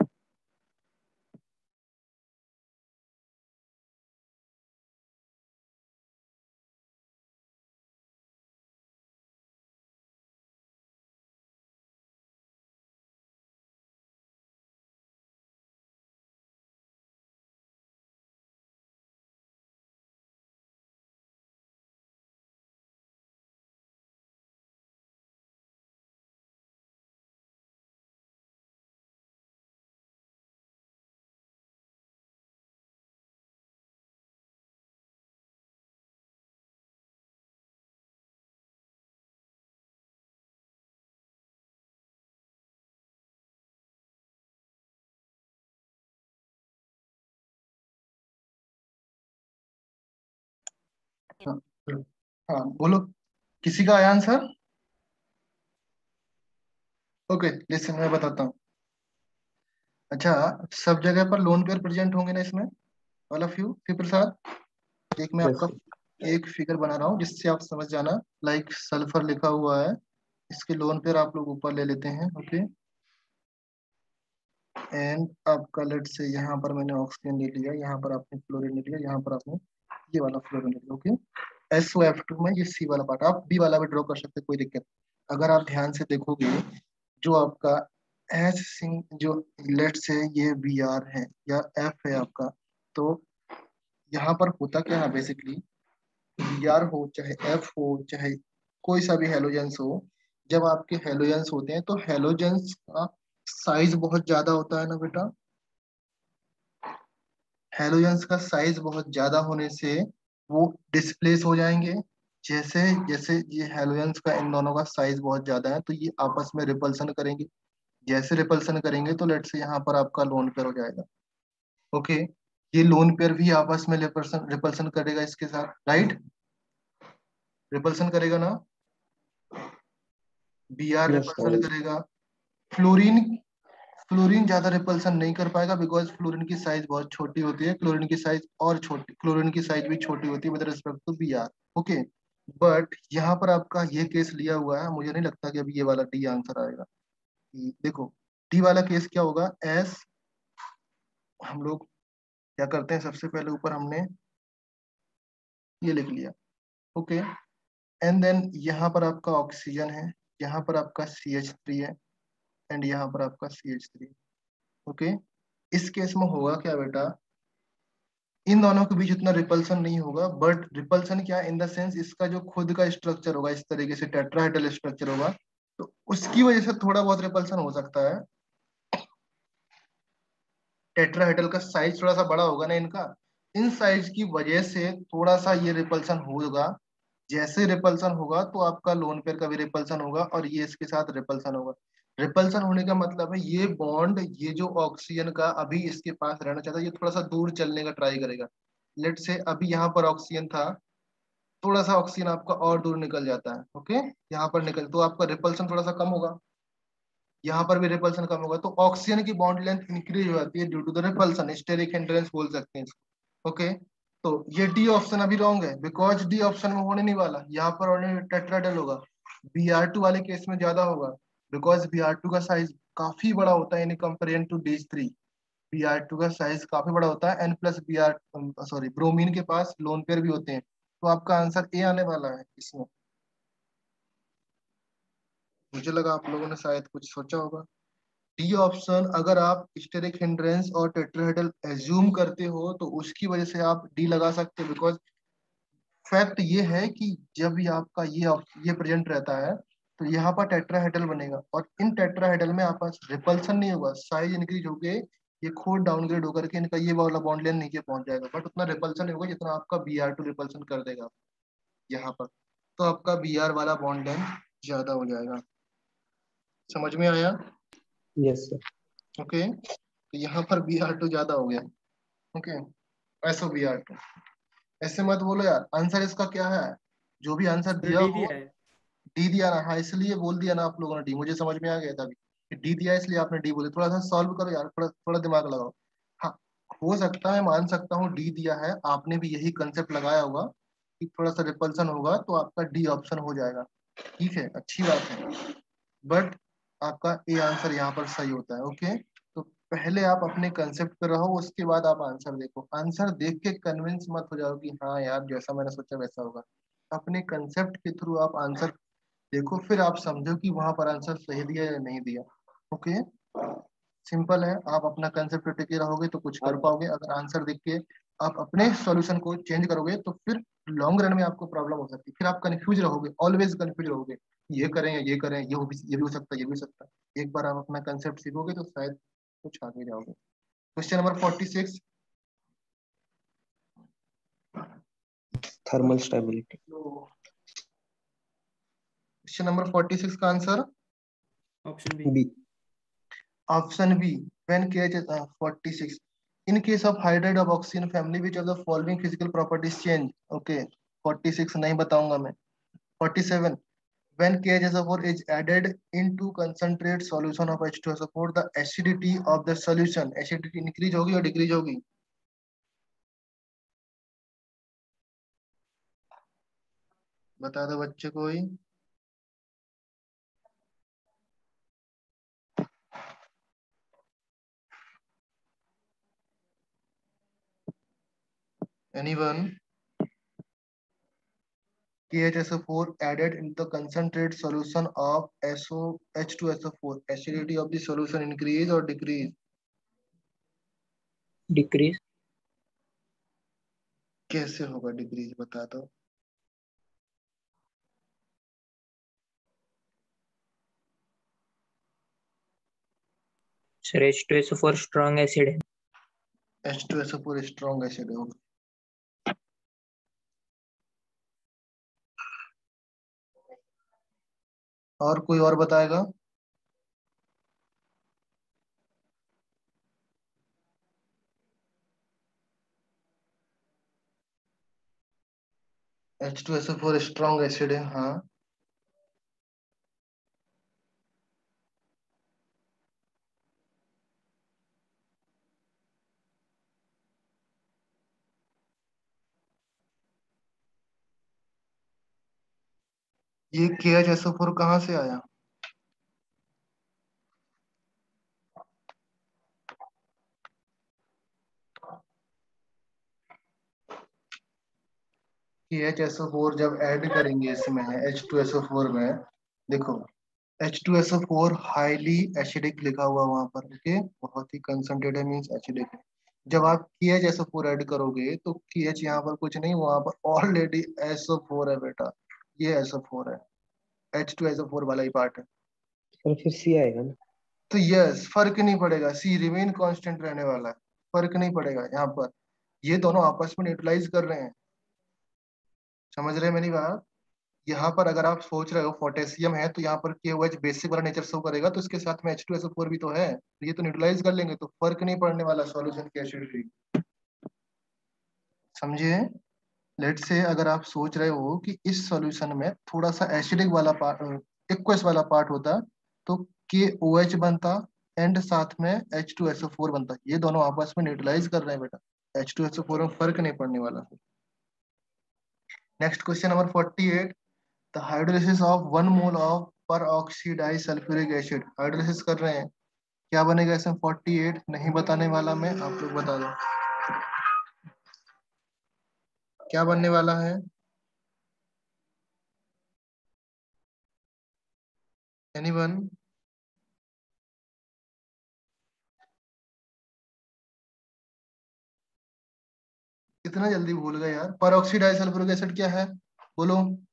हाँ, हाँ बोलो, किसी का आया आंसर? ओके लिसन, मैं बताता हूँ। अच्छा, सब जगह पर लोन पेयर प्रेजेंट होंगे ना इसमें, ऑल ऑफ यू, फिर प्रसाद। एक मैं यस आपका एक फिगर बना रहा हूँ जिससे आप समझ जाना, लाइक सल्फर लिखा हुआ है, इसके लोन पेयर आप लोग ऊपर ले लेते हैं। ओके, एंड आपका लेट से यहाँ पर मैंने ऑक्सीजन ले लिया, यहाँ पर आपने फ्लोरीन ले लिया, यहाँ पर आपने ये वाला फ्लोरीन ले लिया। ओके, SO2 में ये सी वाला पार्ट, आप बी वाला भी ड्रॉ कर सकते हैं, कोई दिक्कत नहीं। अगर आप ध्यान से देखोगे, जो आपका एच सिंग जो लेट से ये बी आर है या एफ है आपका, तो यहाँ पर होता क्या है बेसिकली, बी आर हो चाहे एफ हो चाहे कोई सा भी हेलोजेंस हो, जब आपके हेलोजेंस होते हैं तो हेलोजेंस का साइज बहुत ज्यादा होता है ना बेटा। हेलोजेंस का साइज बहुत ज्यादा होने से वो डिस्प्लेस हो जाएंगे। जैसे जैसे ये हेलोजेंस का इन दोनों का साइज बहुत ज्यादा है तो ये आपस में रिपल्सन करेंगे। जैसे रिपल्सन करेंगे तो लेट से यहाँ पर आपका लोन पेयर हो जाएगा। ओके, ये लोन पेयर भी आपस में रिपल्सन रिपल्सन करेगा इसके साथ, राइट? रिपल्सन करेगा ना, बी आर यस रिपल्सन करेगा। फ्लोरीन फ्लोरीन ज्यादा रिपल्सन नहीं कर पाएगा बिकॉज फ्लोरीन की साइज बहुत छोटी होती है, क्लोरीन की साइज और छोटी, क्लोरीन की साइज भी छोटी होती है with respect to B R. Okay, but यहाँ पर आपका ये केस लिया हुआ है, मुझे नहीं लगता कि अभी ये वाला डी आंसर आएगा। देखो, डी वाला केस क्या होगा, एस हम लोग क्या करते हैं, सबसे पहले ऊपर हमने ये लिख लिया। ओके, एंड देन यहाँ पर आपका ऑक्सीजन है, यहाँ पर आपका CH3 है, एंड यहाँ पर आपका CH3। ओके, इस केस में होगा क्या बेटा, इन दोनों के बीच उतना रिपल्सन नहीं होगा, बट रिपल्सन क्या इन द सेंस, इसका जो खुद का स्ट्रक्चर होगा इस तरीके से टेट्राहेड्रल स्ट्रक्चर होगा, तो उसकी वजह से थोड़ा बहुत रिपल्सन हो सकता है। टेट्राहेड्रल का साइज थोड़ा सा बड़ा होगा ना इनका, इन साइज की वजह से थोड़ा सा ये रिपल्सन होगा। जैसे रिपल्सन होगा तो आपका लोन पेयर का भी रिपल्सन होगा और ये इसके साथ रिपल्सन होगा। रिपल्सन होने का मतलब है ये बॉन्ड, ये जो ऑक्सीजन का अभी इसके पास रहना चाहता है, ये थोड़ा सा दूर चलने का ट्राई करेगा। लेट से अभी यहाँ पर ऑक्सीजन था, थोड़ा सा ऑक्सीजन आपका और दूर निकल जाता है, ओके, यहाँ पर निकल तो आपका रिपल्सन थोड़ा सा कम होगा, यहाँ पर भी रिपल्सन कम होगा, तो ऑक्सीजन की बॉन्ड लेंथ इंक्रीज हो जाती है due to the repulsion, steric hindrance बोल सकते हैं इसको, ओके। तो ये डी ऑप्शन अभी रॉन्ग है, बिकॉज डी ऑप्शन में होने नहीं वाला, यहाँ पर ऑलरेडी टेट्राहेड्रल होगा, Br2 वाले केस में ज्यादा होगा, बिकॉज Br2 का साइज काफी बड़ा होता है in comparison to Dh3। Br2 का साइज काफी बड़ा होता है, N plus Br sorry bromine के पास लोन पेयर भी होते हैं, तो आपका आंसर ए आने वाला है इसमें। मुझे लगा आप लोगों ने शायद कुछ सोचा होगा। डी ऑप्शन अगर आप स्टेरिक हिंड्रेंस और टेट्राहेड्रल एज्यूम करते हो तो उसकी वजह से आप डी लगा सकते हो, बिकॉज फैक्ट ये है कि जब भी आपका ये प्रेजेंट रहता है तो यहाँ पर टेट्राहेड्रल बनेगा, और इन टेट्राहेड्रल में आपका रिपल्सन नहीं होगा, साइज इंक्रीज होके ये खोड डाउनग्रेड होकर के इनका ये वाला बॉन्ड लेंथ नीचे पहुंच जाएगा, बट उतना रिपल्सन नहीं होगा जितना आपका Br2 रिपल्सन कर देगा यहाँ पर, तो आपका Br वाला बॉन्ड लेंथ ज्यादा हो जाएगा। समझ में आया? Yes sir. ओके, तो यहाँ पर Br2 ज्यादा हो गया, ओके, ऐसो Br2। ऐसे मत बोलो यार, आंसर इसका क्या है, जो भी आंसर दिया डी हो। दिया है। डी दिया ना, हाँ इसलिए बोल दिया ना आप लोगों ने डी, मुझे समझ में आ गया था अभी कि डी दिया है, इसलिए आपने डी बोले, थोड़ा सा सॉल्व करो यार, थोड़ा थोड़ा दिमाग लगाओ। हाँ, हो सकता है, मान सकता हूँ डी दिया है, आपने भी यही कंसेप्ट लगाया होगा कि थोड़ा सा रिपल्सन होगा तो आपका डी ऑप्शन हो जाएगा, ठीक है, अच्छी बात है, बट आपका ए आंसर यहाँ पर सही होता है, ओके। तो पहले आप अपने कंसेप्ट पे रहो, उसके बाद आप आंसर देखो, आंसर देख के कन्विंस मत हो जाओ कि हाँ यार जैसा मैंने सोचा वैसा होगा, अपने कंसेप्ट के थ्रू आप आंसर देखो, फिर आप समझो कि वहां पर आंसर सही दिया या नहीं दिया, ओके। सिंपल है, आप अपना कंसेप्ट पे टिके रहोगे तो कुछ कर पाओगे, अगर आंसर देख के आप अपने सॉल्यूशन को चेंज करोगे तो फिर लॉन्ग रन में आपको प्रॉब्लम हो सकती है, फिर आप कंफ्यूज रहोगे, ऑलवेज कंफ्यूज रहोगे, ये करें या ये करें, ये भी हो सकता है, ये भी हो सकता है। एक बार आप अपना कंसेप्ट सीखोगे तो शायद कुछ आगे जाओगे। Question number 46, thermal stability. Question number 46 का answer option B. B. Option B, when KH is 46, in case of hydride of oxygen family which of the following physical properties change, okay, 46 नहीं बताऊंगा मैं। 47, when KHSO4 is added into concentrate solution of H2SO4 the acidity of the solution, acidity increase होगी और decrease होगी? बता दो बच्चे कोई। Anyone? KHSO4 added in the concentrate solution of H2SO4, acidity of the solution increase or decrease? Decrease. कैसे होगा decrease, बता दो। सर H2SO4 स्ट्रॉन्ग एसिड है। H2SO4 स्ट्रॉन्ग एसिड होगा। और कोई और बताएगा? H2SO4 स्ट्रॉन्ग एसिड है, हाँ। ये KHSO4 कहाँ से आया? KHSO4 जब ऐड करेंगे इसमें H2SO4 में, देखो H2SO4 हाईली एसिडिक लिखा हुआ वहां पर, ओके, बहुत ही कंसंट्रेटेड मींस एसिडिक है। जब आप KHSO4 ऐड करोगे तो KH यहाँ पर कुछ नहीं, वहां पर ऑलरेडी SO4 है बेटा, ये SO4 है, H2SO4 वाला ही पार्ट है। सर फिर सी आएगा ना? तो यस, फर्क नहीं पड़ेगा, सी रिमेन कांस्टेंट रहने वाला है, फर्क नहीं पड़ेगा यहाँ पर, ये दोनों आपस में न्यूट्रलाइज कर रहे हैं। समझ रहे हैं मेरी बात? यहाँ पर अगर आप सोच रहे हो पोटेशियम है तो यहाँ पर KOH बेसिक वाला नेचर शो करेगा, तो इसके साथ में H2SO4 भी तो है, तो ये तो न्यूट्रलाइज कर लेंगे, तो फर्क नहीं पड़ने वाला सॉल्यूशन की एसिडिटी। समझिए। लेट से अगर आप सोच रहे हो कि इस सॉल्यूशन में थोड़ा सा एसिडिक वाला पार्ट एक्वस वाला पार्ट होता तो KOH बनता एंड साथ में H2SO4 बनता। ये दोनों आपस में न्यूट्रलाइज कर रहे हैं बेटा, H2SO4 में फर्क नहीं पड़ने वाला। Next question number 48, the hydrolysis of 1 mole of per oxidise sulphuric acid. Hydrolysis कर रहे हैं, क्या बनेगा इसमें? 48 नहीं बताने वाला मैं, आप लोग बता दो क्या बनने वाला है। एनीवन? कितना जल्दी भूल गए यार। पर ऑक्सीडाइज सल्फ्यूरिक एसिड क्या है, बोलो।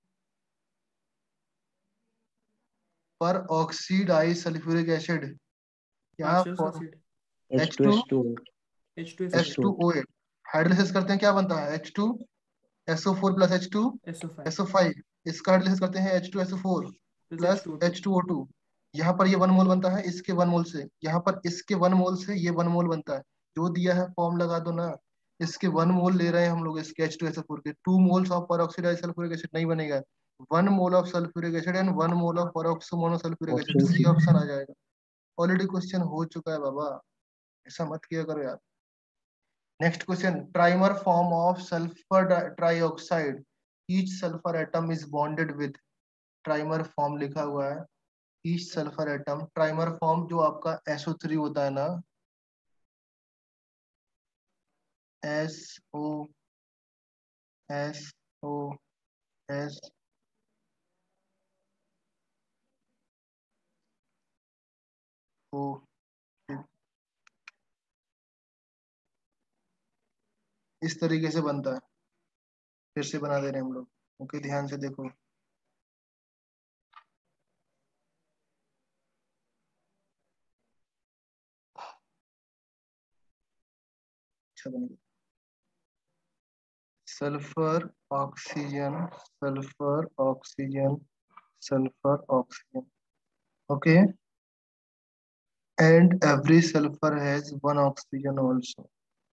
पर ऑक्सीडाइज सल्फ्यूरिक एसिड क्या? partial acid H2 H2SO4 H2OH। Hydrolysis करते हैं क्या बनता है? H2SO4 plus SO5 H2SO5। इसका हाइड्रोलिसिस करते हैं H2SO4 plus plus H2O2 H2O2। यहाँ पर ये 1 मोल बनता है इसके 1 मोल से, यहाँ पर इसके 1 मोल से ये 1 मोल बनता है। जो दिया है फॉर्म लगा दो ना। इसके 1 मोल ले रहे हैं हम लोग इसके H2SO4 के। 2 moles of peroxidized sulfuric acid नहीं बनेगा। 1 mole of sulphuric acid and 1 mole of peroxomonossulfuric acid, option C C. Option आ जाएगा। ऑलरेडी क्वेश्चन हो चुका है बाबा, ऐसा मत किया करो यार। Next question, trimer form of sulphur trioxide, each sulphur atom is bonded with. Trimer form लिखा हुआ है, each sulphur atom. Trimer form जो आपका SO3 होता है ना, SO SO S O, इस तरीके से बनता है। फिर से बना दे रहे हैं हम लोग, ओके ध्यान से देखो। अच्छा बनेगा। Sulphur oxygen, sulphur oxygen, sulphur oxygen, okay. And every sulphur has 1 oxygen also.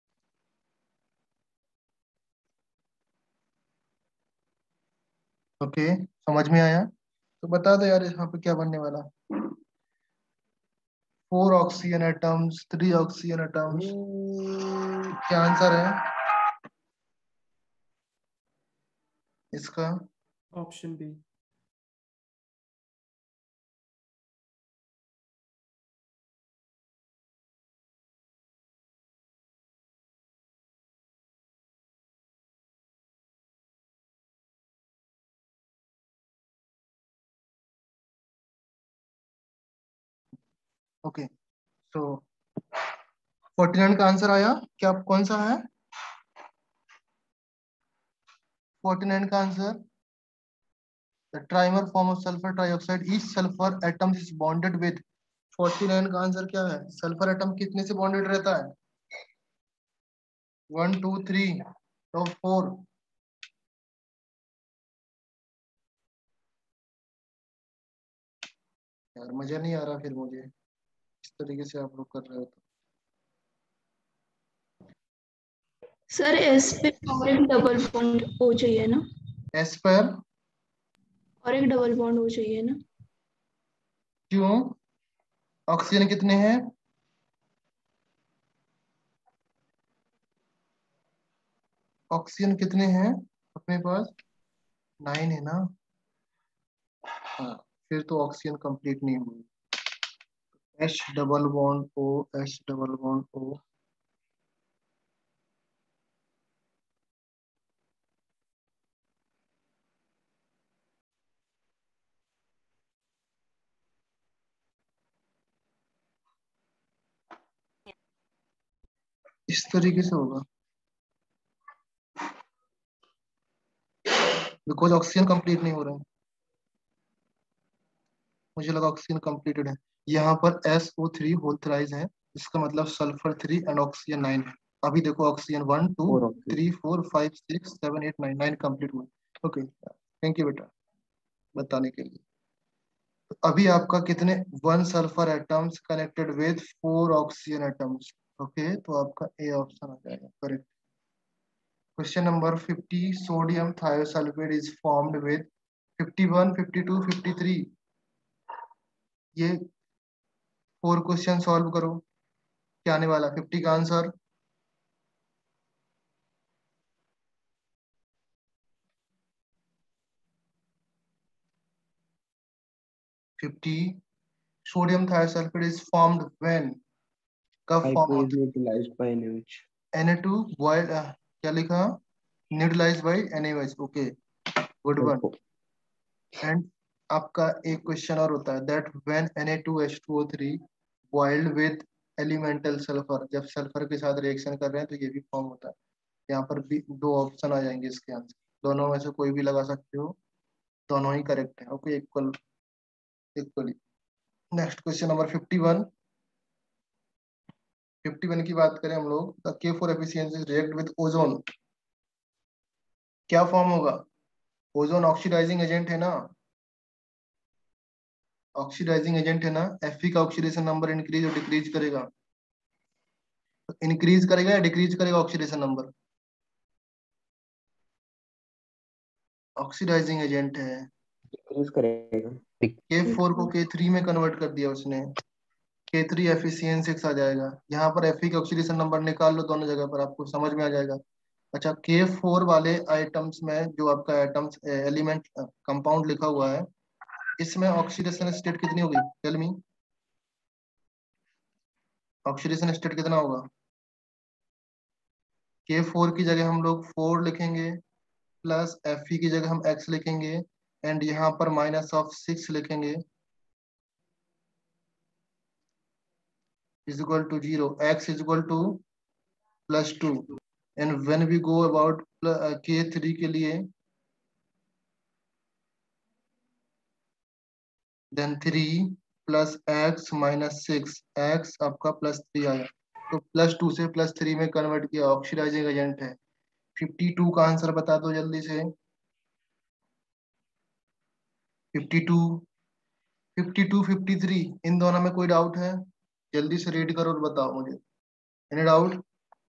Okay, समझ में आया? तो बता दो यार यहाँ पे क्या बनने वाला। 4 ऑक्सीजन एटम्स, 3 ऑक्सीजन एटम्स, क्या आंसर है इसका? option B ओके, तो 49 का आंसर आया क्या? कौन सा है 49 का answer? The trimer form of sulphur trioxide, each sulphur atom is bonded with. 49 का आंसर क्या है? सल्फर एटम कितने से बॉन्डेड रहता है? 1 2 3 तो 4। यार मजा नहीं आ रहा फिर मुझे, इस तरीके से आप लोग कर रहे हो तो। सर एस पे और एक डबल बॉन्ड हो चाहिए ना, एस पर और एक डबल बॉन्ड हो चाहिए ना। क्यों? ऑक्सीजन कितने हैं? ऑक्सीजन कितने हैं अपने पास? 9 है ना। हाँ, फिर तो ऑक्सीजन कंप्लीट नहीं हुई। H double bond O, H double bond O। इस तरीके से होगा बिकॉज ऑक्सीजन कंप्लीट नहीं हो रहा है। मुझे लगा ऑक्सीजन कंप्लीटेड है। यहाँ पर SO3 होल थ्राइस है, इसका मतलब सल्फर 3 एंड ऑक्सीजन 9 है। अभी देखो ऑक्सीजन 1 2 4 ऑक्सीजन। 3 4 5 6 7 8 9, 9 कंप्लीट हुआ। ओके, थैंक यू बेटा बताने के लिए। तो अभी आपका कितने 1 sulphur atoms connected with 4 oxygen atoms. Okay, तो आपका ए ऑप्शन आ जाएगा correct. Question number 50, sodium thiosulfate is formed with 51, 52, 53. ये 4 क्वेश्चन सॉल्व करो, क्या आने वाला 50 का answer? Sodium thiosulphate is formed when, कब Hypo फॉर्म is होता neutralized by NaOH. है? Na2 बॉइल, क्या लिखा? Neutralised by NaOH. Okay, good one. Hypo. And आपका एक क्वेश्चन और होता है that when Na2H2O3 boiled with elemental sulphur, जब सल्फर के साथ रिएक्शन कर रहे हैं तो ये भी फॉर्म होता है. यहाँ पर भी 2 ऑप्शन आ जाएंगे इसके आंसर, दोनों में से कोई भी लगा सकते हो, दोनों ही करेक्ट है. Okay, equally. Next question number 51. 51 की बात करें हम लोग, the K4 efficiency react with ozone, क्या फॉर्म होगा? ओजोन ऑक्सीडाइजिंग एजेंट है ना, ऑक्सीडाइजिंग एजेंट है ना. Fe का ऑक्सीडेशन नंबर इंक्रीज और डिक्रीज करेगा, इंक्रीज करेगा या डिक्रीज करेगा ऑक्सीडेशन नंबर? ऑक्सीडाइजिंग एजेंट है. Decrease करेगा. K4 को K3 में कन्वर्ट कर दिया उसने, K3 Fe6 आ जाएगा. यहाँ पर Fe का ऑक्सीडेशन नंबर निकाल लो दोनों जगह पर, आपको समझ में आ जाएगा. अच्छा, K4 वाले आइटम्स में जो आपका एटम्स एलिमेंट कंपाउंड लिखा हुआ है, इसमें ऑक्सीडेशन स्टेट कितनी होगी? टेल मी, ऑक्सीडेशन स्टेट कितना होगा? K4 की जगह हम लोग 4 लिखेंगे, प्लस Fe की जगह हम X लिखेंगे, एंड यहाँ पर -6 लिखेंगे, is equal to 0. X is equal to +2. And when we go about K3 के लिए, देन 3 प्लस X -6, X आपका +3 आया, तो +2 से +3 में कन्वर्ट किया, ऑक्सीडाइजिंग एजेंट है. 52 का आंसर बता दो जल्दी से. 52, 52, 53, इन दोनों में कोई डाउट है? जल्दी से रीड करो और बताओ मुझे. Any doubt?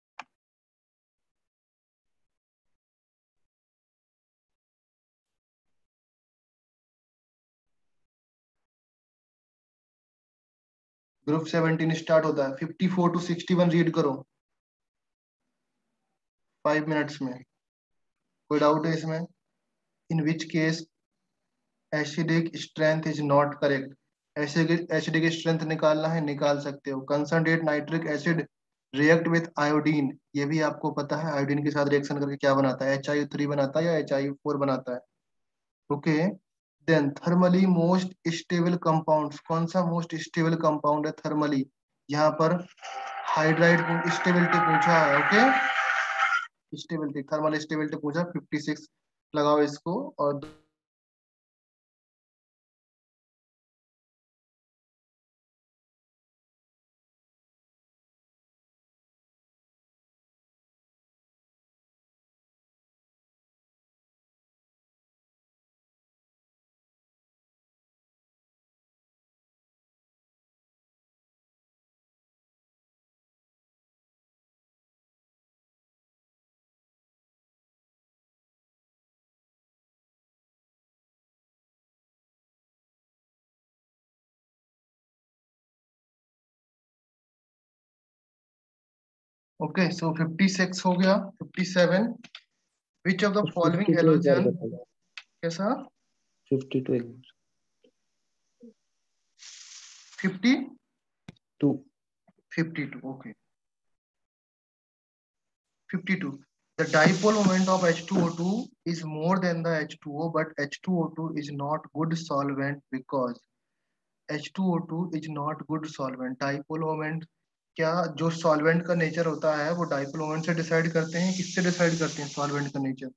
ग्रुप 17 स्टार्ट होता है. 54 to 61 रीड करो 5 मिनट्स में. कोई डाउट है इसमें? In which case acidic strength is not correct. Acidic strength निकालना है, निकाल सकते हो. Concentrate nitric acid react with iodine, ये भी आपको पता है आयोडीन के साथ रिएक्शन करके क्या बनाता है? HiO3 बनाता है या HiO4 बनाता है? Okay. Then thermally most stable compounds, कौन सा मोस्ट स्टेबल कंपाउंड है थर्मली? यहाँ पर हाइड्राइड स्टेबिलिटी पूछा है. ओके, स्टेबिलिटी, थर्मल स्टेबिलिटी पूछा. 56 लगाओ इसको, और ओके. सो 56 हो गया. 57, विच ऑफ द फॉलोइंग 52 एक बार हेलोजन, बताओ. कैसा? 52 एक बार. 52, 52. Okay. 52. The dipole moment of H2O2 is more than the H2O, but H2O2 is not good solvent because H2O2 is not good solvent. Dipole moment, क्या जो सॉल्वेंट का नेचर होता है वो डाइपोल मोमेंट से डिसाइड करते हैं? किससे डिसाइड करते हैं सॉल्वेंट का नेचर?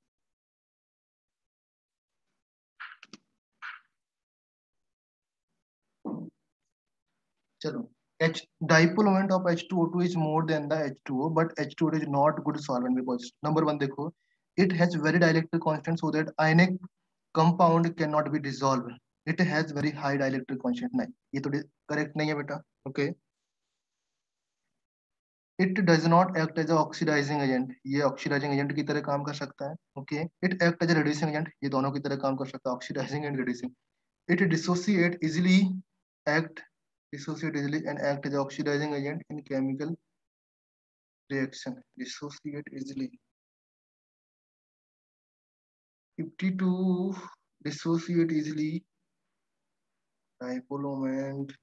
चलो, H dipole moment of H2O2 is more than the H2O, but H2O is not good solvent because number 1 देखो, it has very dielectric constant so that ionic compound cannot be dissolved. It has very high dielectric constant. नहीं, ये तो correct नहीं है बेटा. Okay. It does not act as oxidising agent, ये oxidising agent की तरह काम कर सकता है। Okay, it act as reducing agent, ये दोनों की तरह काम कर सकता है, oxidising and reducing. It dissociate easily, act dissociate easily and act as oxidizing agent in chemical reaction. Dissociate easily. 52, dissociate easily, dipolement।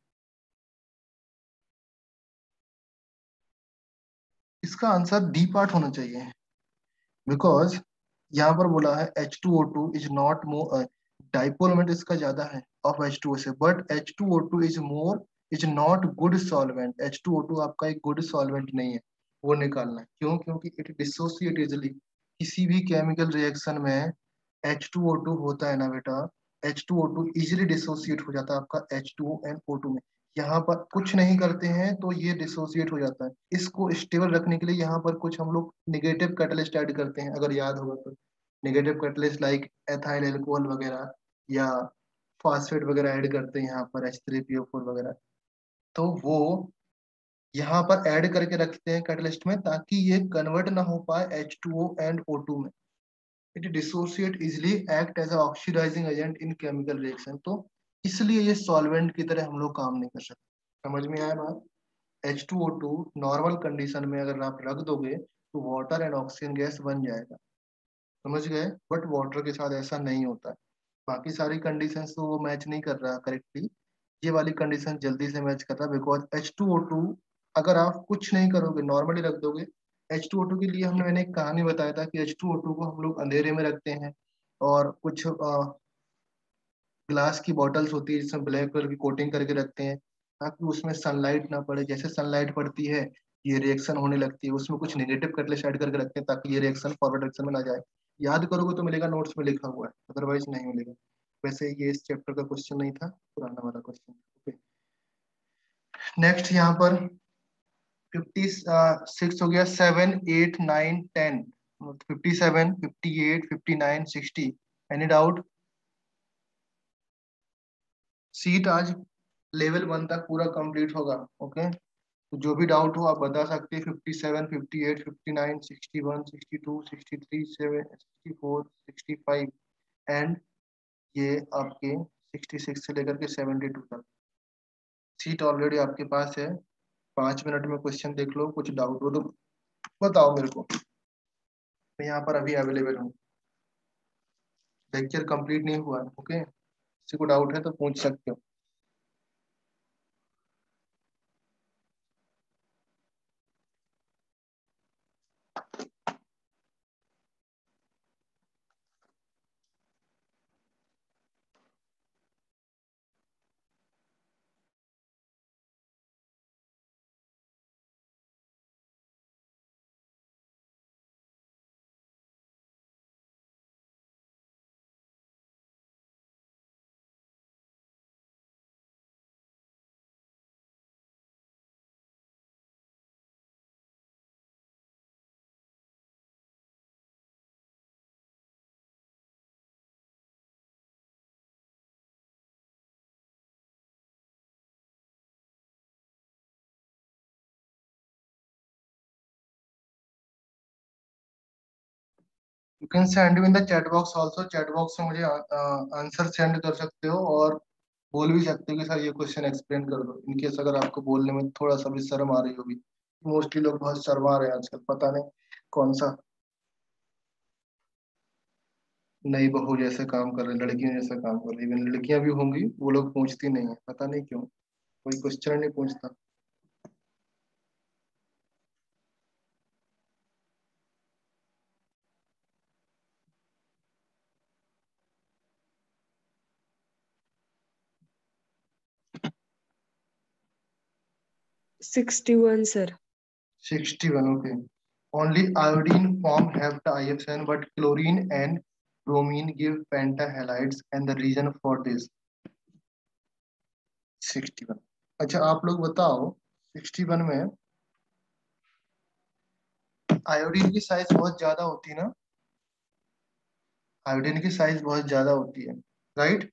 इसका आंसर डी पार्ट होना चाहिए, बिकॉज यहाँ पर बोला है H2O2 इज नॉट मोर, डाइपोलमेंट इसका ज्यादा है ऑफ H2O से, but H2O2 is more, is not good solvent. H2O2 आपका एक गुड सॉल्वेंट नहीं है, वो निकालना है। क्यों? क्योंकि इट डिसोसिएट इजिली, किसी भी केमिकल रिएक्शन में H2O2 होता है ना बेटा, H2O2 इजिली डिसोसिएट हो जाता है आपका H2O and O2 में। यहाँ पर कुछ नहीं करते हैं तो ये डिसोसिएट हो जाता है। इसको स्टेबल रखने के लिए यहाँ पर कुछ हम लोग निगेटिव कैटलिस्ट ऐड करते हैं, अगर याद होगा तो। Negative catalyst like ethyl alcohol वगैरह या फॉस्फेट वगैरह ऐड करते हैं यहाँ पर, H3PO4 वगैरह। तो वो यहाँ पर ऐड करके रखते हैं कैटलिस्ट में, ताकि ये कन्वर्ट ना हो पाए H2O and O2 में। It dissociate easily, act as oxidising agent in chemical reaction. तो इसलिए ये सॉल्वेंट की तरह हम लोग काम नहीं कर सकते। समझ में आया बात? H2O2 नॉर्मल कंडीशन में अगर आप रख दोगे तो वाटर एंड ऑक्सीजन गैस बन जाएगा, समझ गए? बट वाटर के साथ ऐसा नहीं होता है। बाकी सारी कंडीशन तो वो मैच नहीं कर रहा करेक्टली, ये वाली कंडीशन जल्दी से मैच कर रहा है, बिकॉज H2O2 अगर आप कुछ नहीं करोगे, नॉर्मली रख दोगे। H2O2 के लिए मैंने एक कहानी बताया था कि H2O2 को हम लोग अंधेरे में रखते हैं, और कुछ ग्लास की बॉटल्स होती है जिसमें ब्लैक कलर की कोटिंग करके रखते हैं, ताकि उसमें सनलाइट ना पड़े। जैसे सनलाइट पड़ती है ये रिएक्शन होने लगती है, उसमें कुछ नेगेटिव कैटलिस्ट ऐड करके रखते हैं ताकि ये रिएक्शन फॉरवर्ड डायरेक्शन में ना जाए। याद करोगे तो मिलेगा, नोट्स में लिखा हुआ है, अदरवाइज नहीं मिलेगा। वैसे ये इस चैप्टर का क्वेश्चन नहीं था, पुराना वाला क्वेश्चन। ओके, नेक्स्ट यहाँ पर 56 हो गया, 7, 8, 9, 10, 57, 58, 59, 60। Any doubt? सीट आज लेवल 1 तक पूरा कंप्लीट होगा। ओके, तो जो भी डाउट हो आप बता सकते हैं। 57, 58, 59, 61, 62, 63, 64, 65 एंड ये आपके 66 से लेकर के 72 तक सीट ऑलरेडी आपके पास है। 5 मिनट में क्वेश्चन देख लो, कुछ डाउट हो तो बताओ मेरे को, मैं यहाँ पर अभी अवेलेबल हूँ। लेक्चर कंप्लीट नहीं हुआ है। ओके, किसी को डाउट है तो पूछ सकते हो। You can send in the chat box also, chat box में मुझे आंसर सेंड कर सकते हो, और बोल भी सकते हो कि सर ये क्वेश्चन एक्सप्लेन कर दो, इनकेस अगर आपको बोलने में थोड़ा सा भी शर्म आ रही होगी। मोस्टली लोग बहुत शर्मा रहे हैं आजकल, पता नहीं कौन सा नई बहू जैसे काम कर रही, लड़कियों जैसे काम कर रही। इवन लड़कियां भी होंगी, वो लोग पूछती नहीं है, पता नहीं क्यों, कोई क्वेश्चन नहीं पूछता। $61 sir. 61, okay. Only iodine form have the IFN, but chlorine and bromine give pentahalides, and the reason for this 61। अच्छा आप लोग बताओ, 61 में आयोडीन की साइज बहुत ज्यादा होती है ना? आयोडीन की साइज बहुत ज्यादा होती है, right?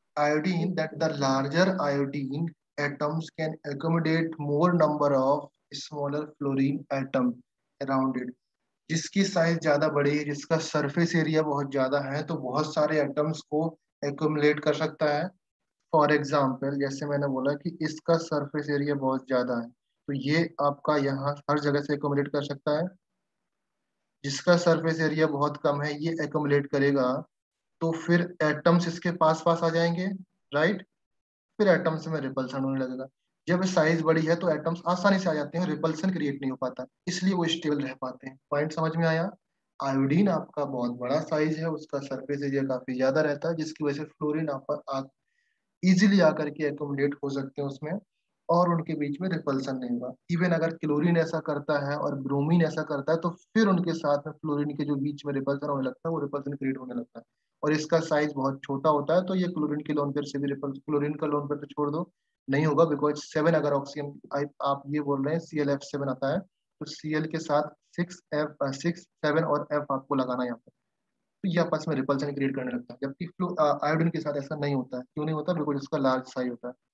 Iodine, that the larger iodine atoms can accommodate more number of smaller fluorine atom around इट। जिसकी साइज ज्यादा बड़ी है, जिसका सरफेस एरिया बहुत ज्यादा है, तो बहुत सारे एटम्स को एक्युमुलेट कर सकता है। फॉर एग्जाम्पल जैसे मैंने बोला कि इसका सरफेस एरिया बहुत ज्यादा है, तो ये आपका यहाँ हर जगह से एक्युमुलेट कर सकता है। जिसका सरफेस एरिया बहुत कम है, ये एक्युमुलेट करेगा, तो फिर एटम्स इसके पास पास आ जाएंगे, राइट। फिर एटम्स में रिपल्सन होने लगेगा। जब साइज बड़ी है तो एटम्स आसानी से आ जाते हैं, रिपल्सन क्रिएट नहीं हो पाता, इसलिए वो स्टेबल रह पाते हैं। पॉइंट समझ में आया। आयोडीन आपका बहुत बड़ा साइज है, उसका सरफेस एरिया काफी ज्यादा रहता है, जिसकी वजह से फ्लोरीन आप इजिली आकर के एकोमोडेट हो सकते हैं उसमें, और उनके बीच में रिपल्सन नहीं होगा। इवन अगर क्लोरीन ऐसा करता है और ब्रोमीन ऐसा करता है, तो फिर उनके साथ में फ्लोरीन के जो बीच में रिपल्सन होने लगता है, वो रिपल्सन क्रिएट होने लगता है। और इसका साइज बहुत छोटा होता है, तो ये क्लोरीन के लोन पेयर से भी रिपल्स, क्लोरीन का लोन पेयर तो छोड़ दो, नहीं होगा, बिकॉज 7 अगर ऑक्सीजन आप ये बोल रहे हैं ClF7 आता है, तो Cl के साथ 6 7 और F आपको लगाना है यहाँ पे, तो ये आपस में रिपल्सन क्रिएट करने लगता है। जबकि आयोडीन के साथ ऐसा नहीं होता है। क्यों नहीं होता? बिकॉज इसका लार्ज साइज होता है।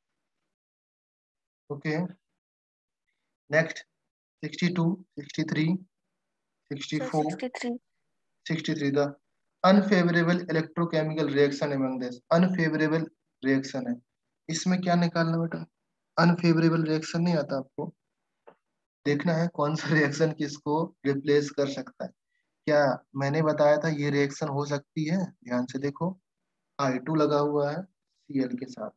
Okay, next 62, 63, 64, 63 the unfavourable electrochemical reaction among this. Unfavourable reaction है, इसमें क्या निकालना बेटा? अनफेवरेबल रिएक्शन नहीं आता आपको, देखना है कौन सा रिएक्शन किसको रिप्लेस कर सकता है। क्या मैंने बताया था ये रिएक्शन हो सकती है? ध्यान से देखो, I2 लगा हुआ है Cl के साथ,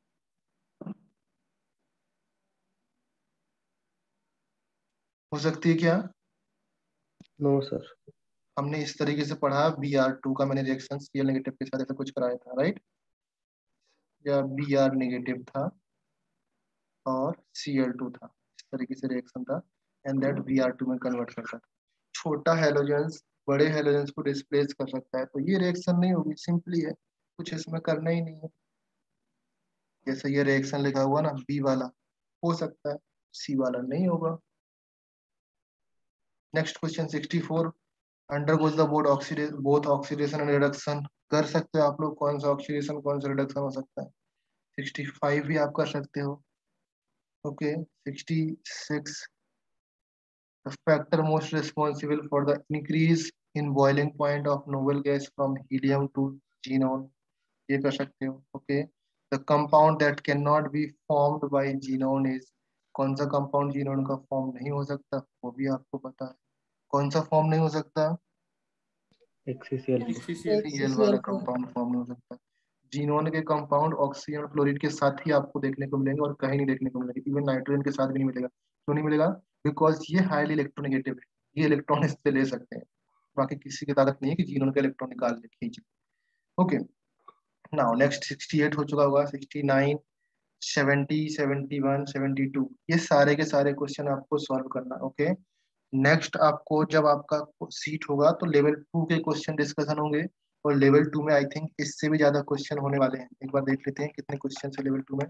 हो सकती है क्या? No sir. हमने इस तरीके से पढ़ा, Br2 का मैंने रिएक्शन Cl नेगेटिव के साथ ऐसा कुछ कराया था, राइट? या Br नेगेटिव था और Cl2 था, इस तरीके से रिएक्शन था, एंड दैट Br2 में कन्वर्ट करता था। छोटा हेलोजेंस बड़े हेलोजेंस को डिस्प्लेस कर सकता है, तो ये रिएक्शन नहीं होगी, सिंपली है, कुछ इसमें करना ही नहीं है। जैसे ये रिएक्शन लिखा हुआ ना, बी वाला हो सकता है, सी वाला नहीं होगा। Next question 64, undergoes the both oxidation and reduction. कर सकते हो आप लोग, कौन सा ऑक्सीडेशन कौन सा रिडक्शन हो सकता है। 65 भी आप कर सकते हो। Okay, 66, the factor most responsible for the increase in boiling point of noble gas from helium to xenon, ये कर सकते हो। Okay, the compound that cannot be formed by xenon is, कौन सा कंपाउंड xenon का फॉर्म नहीं हो सकता, वो भी आपको पता है। कौन सा फॉर्म नहीं हो सकता? XCCl4। XCCL4. Cl वाला XCCl4। कंपाउंड फॉर्म नहीं हो सकता। जीनोन के कंपाउंड ऑक्सीजन और फ्लोरीन के साथ ही आपको देखने को मिलेंगे, और कहीं नहीं देखने को मिलेंगे, इवन नाइट्रोजन के साथ भी नहीं मिलेगा। क्यों नहीं मिलेगा? बिकॉज ये हाईली इलेक्ट्रोनेगेटिव है, ये इलेक्ट्रॉन इससे ले सकते हैं, बाकी किसी की ताकत नहीं है कि जीनोन का इलेक्ट्रॉन निकाल ले खींच। ओके, नाउ नेक्स्ट 68 हो चुका होगा, 69, 70, 71, 72, ये सारे के सारे क्वेश्चन आपको सॉल्व करना। ओके, नेक्स्ट आपको जब आपका सीट होगा तो लेवल 2 के क्वेश्चन डिस्कशन होंगे, और लेवल 2 में आई थिंक इससे भी ज्यादा क्वेश्चन होने वाले हैं। एक बार देख लेते हैं कितने क्वेश्चन है लेवल 2 में।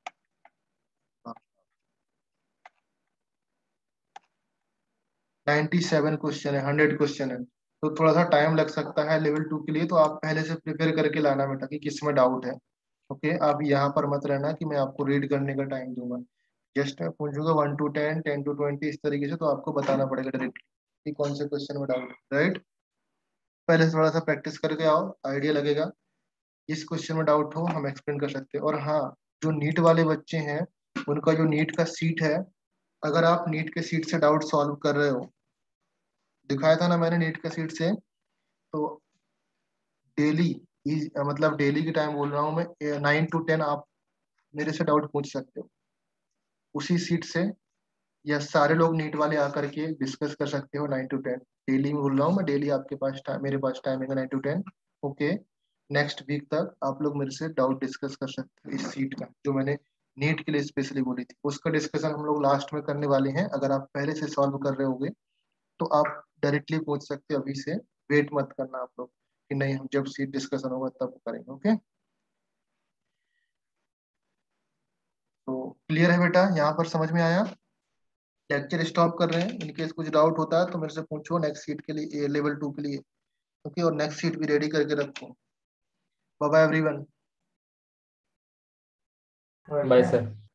97 क्वेश्चन है, 100 क्वेश्चन है, तो थोड़ा सा टाइम लग सकता है लेवल 2 के लिए, तो आप पहले से प्रिपेयर करके लाना बेटा कि किस में डाउट है। ओके, आप यहाँ पर मत रहना कि मैं आपको रीड करने का टाइम दूंगा, जस्ट मैं पूछूंगा 1 to 10, 10 to 20 इस तरीके से, तो आपको बताना पड़ेगा डायरेक्टली कि कौन से क्वेश्चन में डाउट, राइट। पहले से थोड़ा सा प्रैक्टिस करके आओ, आइडिया लगेगा। इस क्वेश्चन में डाउट हो हम एक्सप्लेन कर सकते हैं। और हाँ, जो नीट वाले बच्चे हैं, उनका जो नीट का सीट है, अगर आप नीट के सीट से डाउट सॉल्व कर रहे हो, दिखाया था ना मैंने नीट का सीट से, तो डेली, मतलब डेली के टाइम बोल रहा हूँ मैं, 9 to 10 आप मेरे से डाउट पूछ सकते हो उसी सीट से, या सारे लोग नीट वाले आकर के डिस्कस कर सकते हो 9 to 10। डेली में बोल रहा हूँ मैं, डेली आपके पास टाइम, मेरे पास टाइम है 9 to 10। ओके, नेक्स्ट वीक तक आप लोग मेरे से डाउट डिस्कस कर सकते हो इस सीट का, जो मैंने नीट के लिए स्पेशली बोली थी, उसका डिस्कशन हम लोग लास्ट में करने वाले हैं। अगर आप पहले से सॉल्व कर रहे होगे तो आप डायरेक्टली पूछ सकते हो, अभी से वेट मत करना आप लोग कि नहीं हम जब सीट डिस्कशन होगा तब करेंगे। ओके, तो क्लियर है बेटा, यहाँ पर समझ में आया? लेक्चर स्टॉप कर रहे हैं, इनकेस कुछ डाउट होता है तो मेरे से पूछो नेक्स्ट सीट के लिए, लेवल 2 के लिए। ओके, और नेक्स्ट सीट भी रेडी करके रखो। Bye bye everyone. Bye sir.